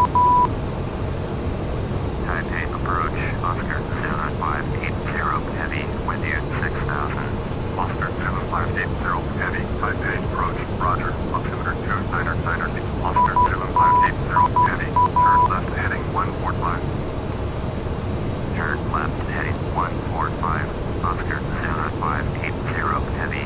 Taipei approach, Oscar seven five eight zero heavy, with you six thousand. Oscar seven five eight zero heavy, Taipei approach, roger, altimeter two niner niner, Oscar seven five eight zero heavy, turn left heading one four five. Turn left heading one four five, Oscar seven five eight zero heavy.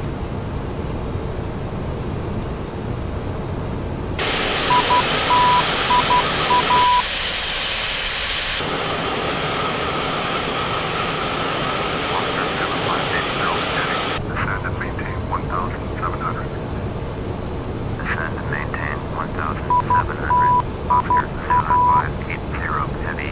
Oscar seven five eight zero heavy, descend and maintain one thousand seven hundred. Descend and maintain one thousand seven hundred, Oscar seven five eight zero heavy.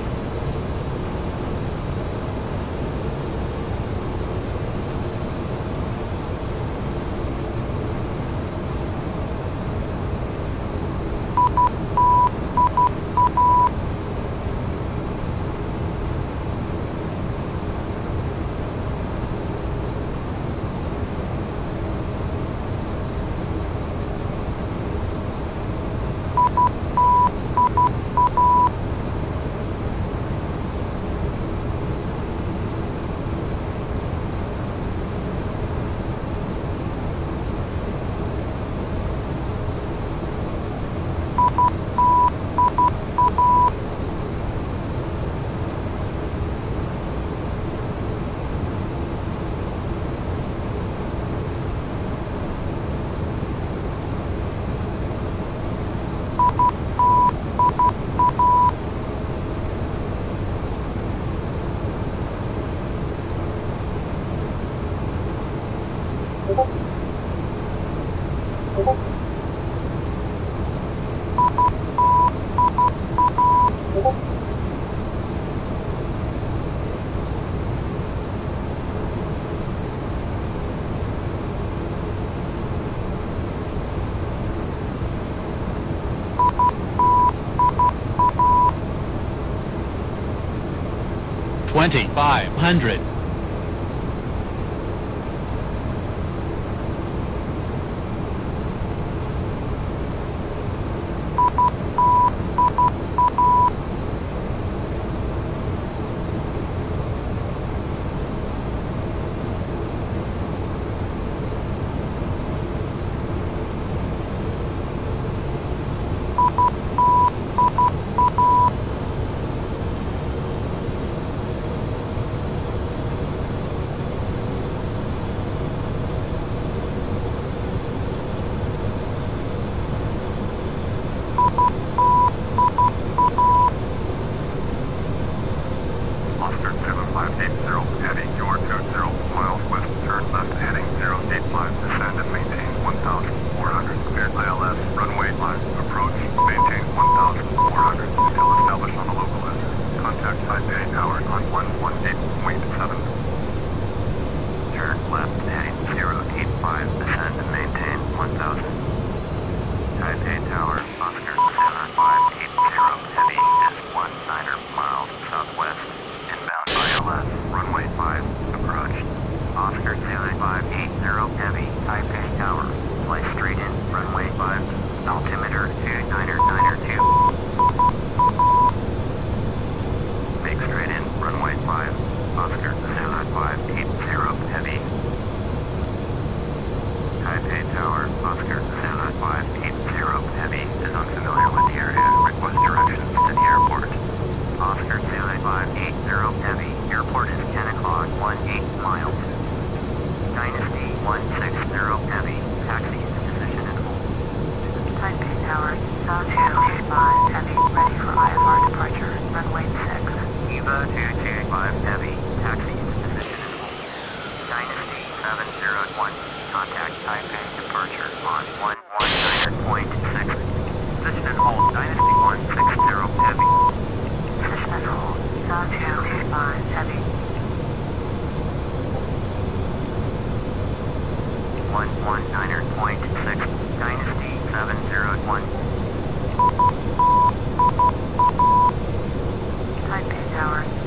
twenty-five hundred.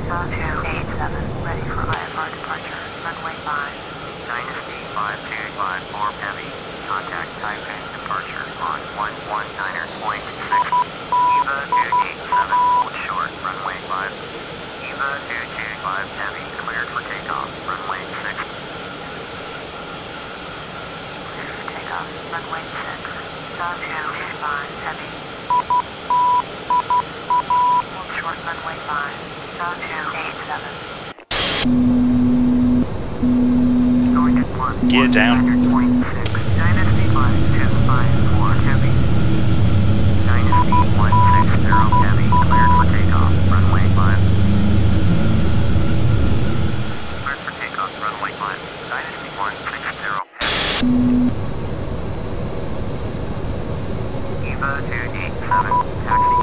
Saw two eight seven, ready for I F R departure, runway five. Dynasty five two five four Heavy, contact Taipei departure on one one niner point six. Eva two eight seven, hold short, runway five. Eva two two five Heavy, cleared for takeoff, runway six. Cleared for takeoff, runway six. Saw two two five Heavy. Hold short, runway five. Saw two eight seven. Going at one. Gear down. Point six. Dynasty five two five four Heavy. Dynasty one six zero Heavy, cleared for takeoff, runway five. Cleared for takeoff, runway five. Dynasty one six zero Heavy. Eva two eight seven, taxi.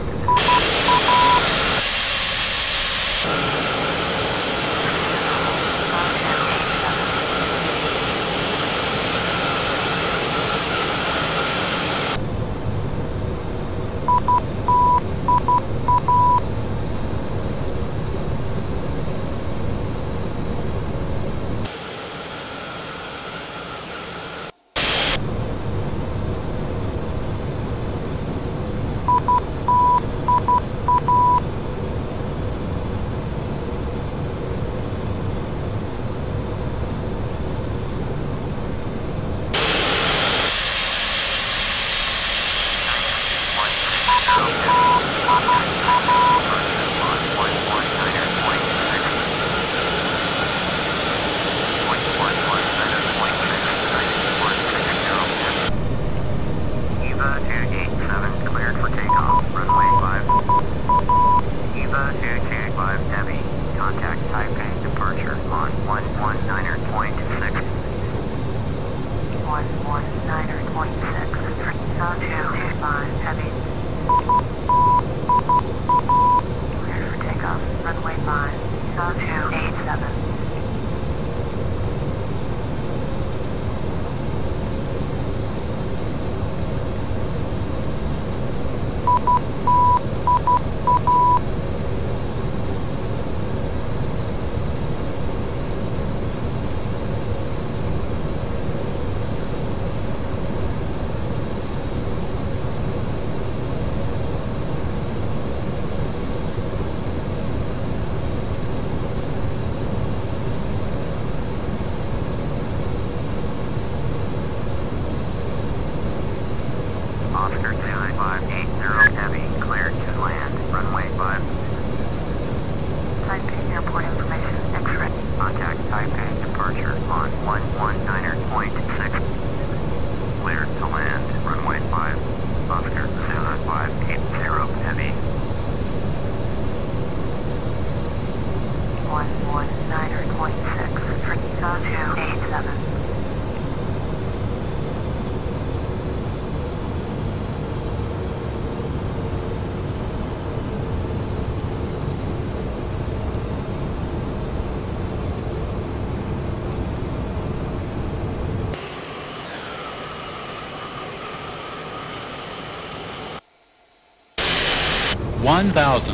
one thousand.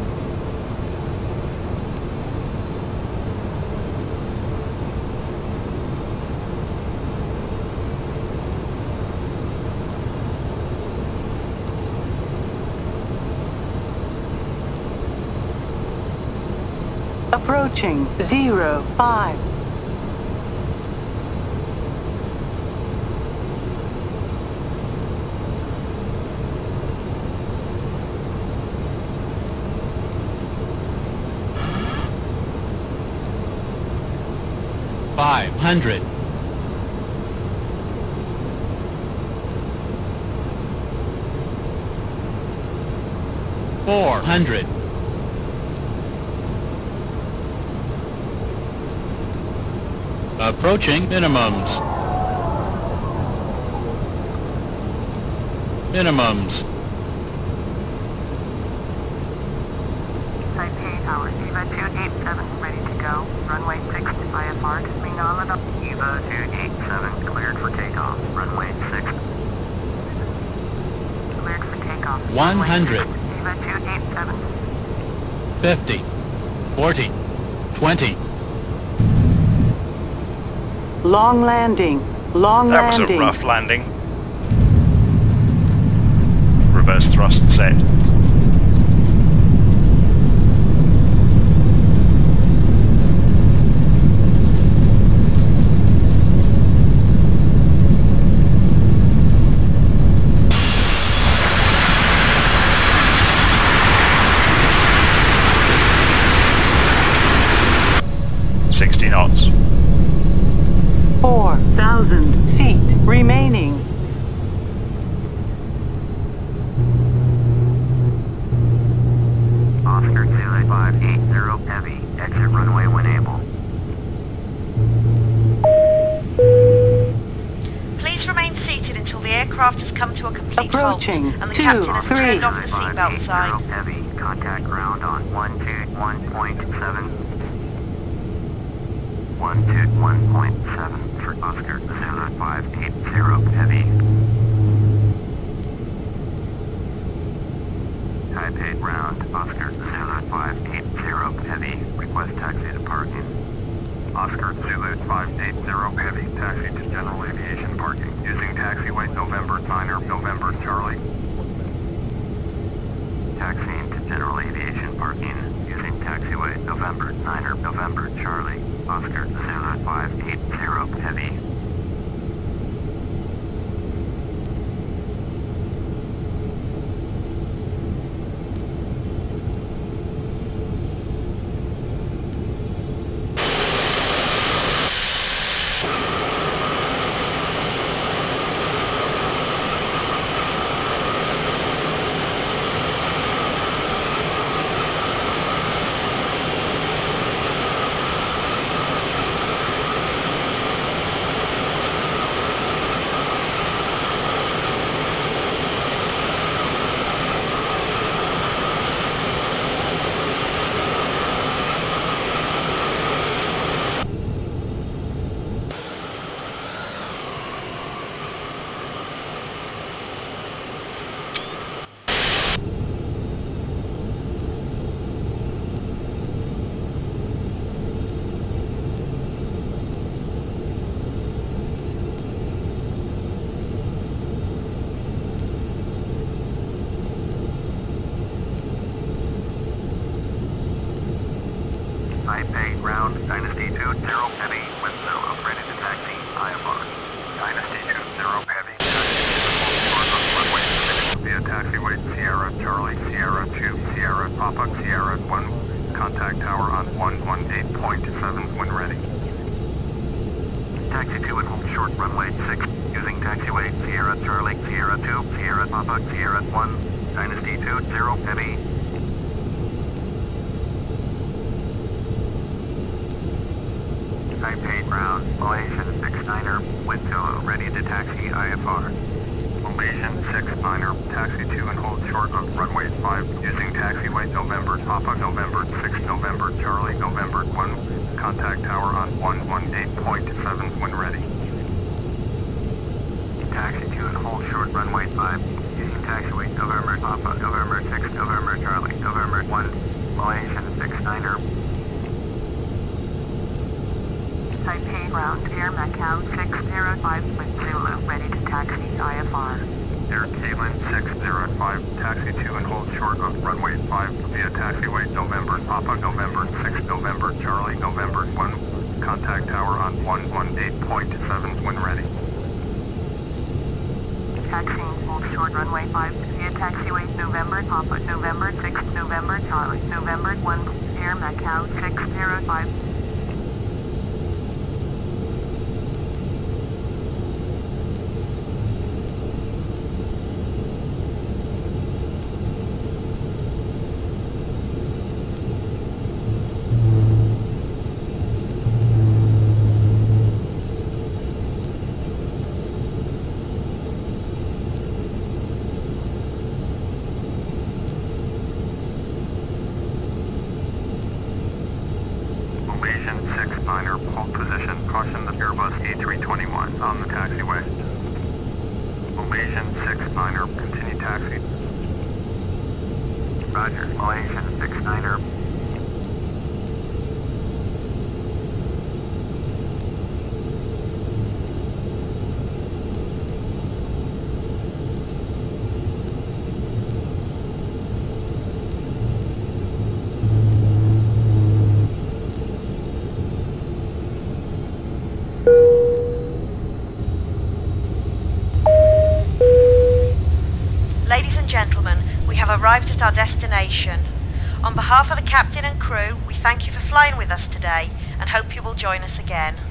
Approaching zero five. Five hundred. Four hundred. Approaching minimums. Minimums. Taipei Tower, Eva two eight seven, ready to go. Runway six, I F R, Mingalada. Eva two eight seven, cleared for takeoff. Runway six. Cleared for takeoff. one hundred. Eva two eight seven. fifty. forty, twenty. Long landing. Long That landing. was a rough landing. Reverse thrust set. sixty knots. Four thousand feet remaining. Oscar Zulu five eight zero heavy, exit runway when able. Please remain seated until the aircraft has come to a complete Approaching. halt and the Two, captain has three. turned off the seatbelt sign. Heavy, contact ground on one two one point seven. one two one point seven for Oscar Zulu five eight zero heavy. Taipei ground, Oscar Zulu five eight zero heavy, request taxi to parking. Oscar Zulu five eight zero heavy, taxi to general aviation parking, using taxiway November Niner, November Charlie. Taxiing to general aviation parking, using taxiway November Niner, November Charlie. Oscar Zulu five eight zero heavy. Taipei ground, Dynasty two zero heavy, with Zulu ready to taxi, I F R. Dynasty two zero heavy, taxi via taxiway Sierra Charlie, Sierra two, Sierra Papa, Sierra one, contact tower on one one eight point seven when ready. Taxi two and hold short runway six, using taxiway Sierra Charlie, Sierra two, Sierra Papa, Sierra one, Dynasty two zero heavy. Taipei ground, Malaysian six niner, wind Zulu, ready to taxi I F R. Malaysian six niner, taxi two and hold short of runway five, using taxiway November Papa, November six, November Charlie, November one, contact tower on one one eight point seven when ready. Taxi two and hold short runway five, using taxiway November Papa, November six, November Charlie, November one, Malaysian six niner. Taipei ground, Air Macau six zero five with Zulu, ready to taxi I F R. Air Cayman six zero five, taxi two and hold short of runway five via taxiway November Papa, November six, November Charlie, November one, contact tower on one one eight point seven when ready. Taxiing, hold short runway five via taxiway November Papa, November six, November Charlie, November one, Air Macau six zero five. Hold position, caution the Airbus A three twenty-one on the taxiway. Malaysian six niner, continue taxi. Roger, Malaysian six niner. arrived at our destination. On behalf of the captain and crew, we thank you for flying with us today and hope you will join us again.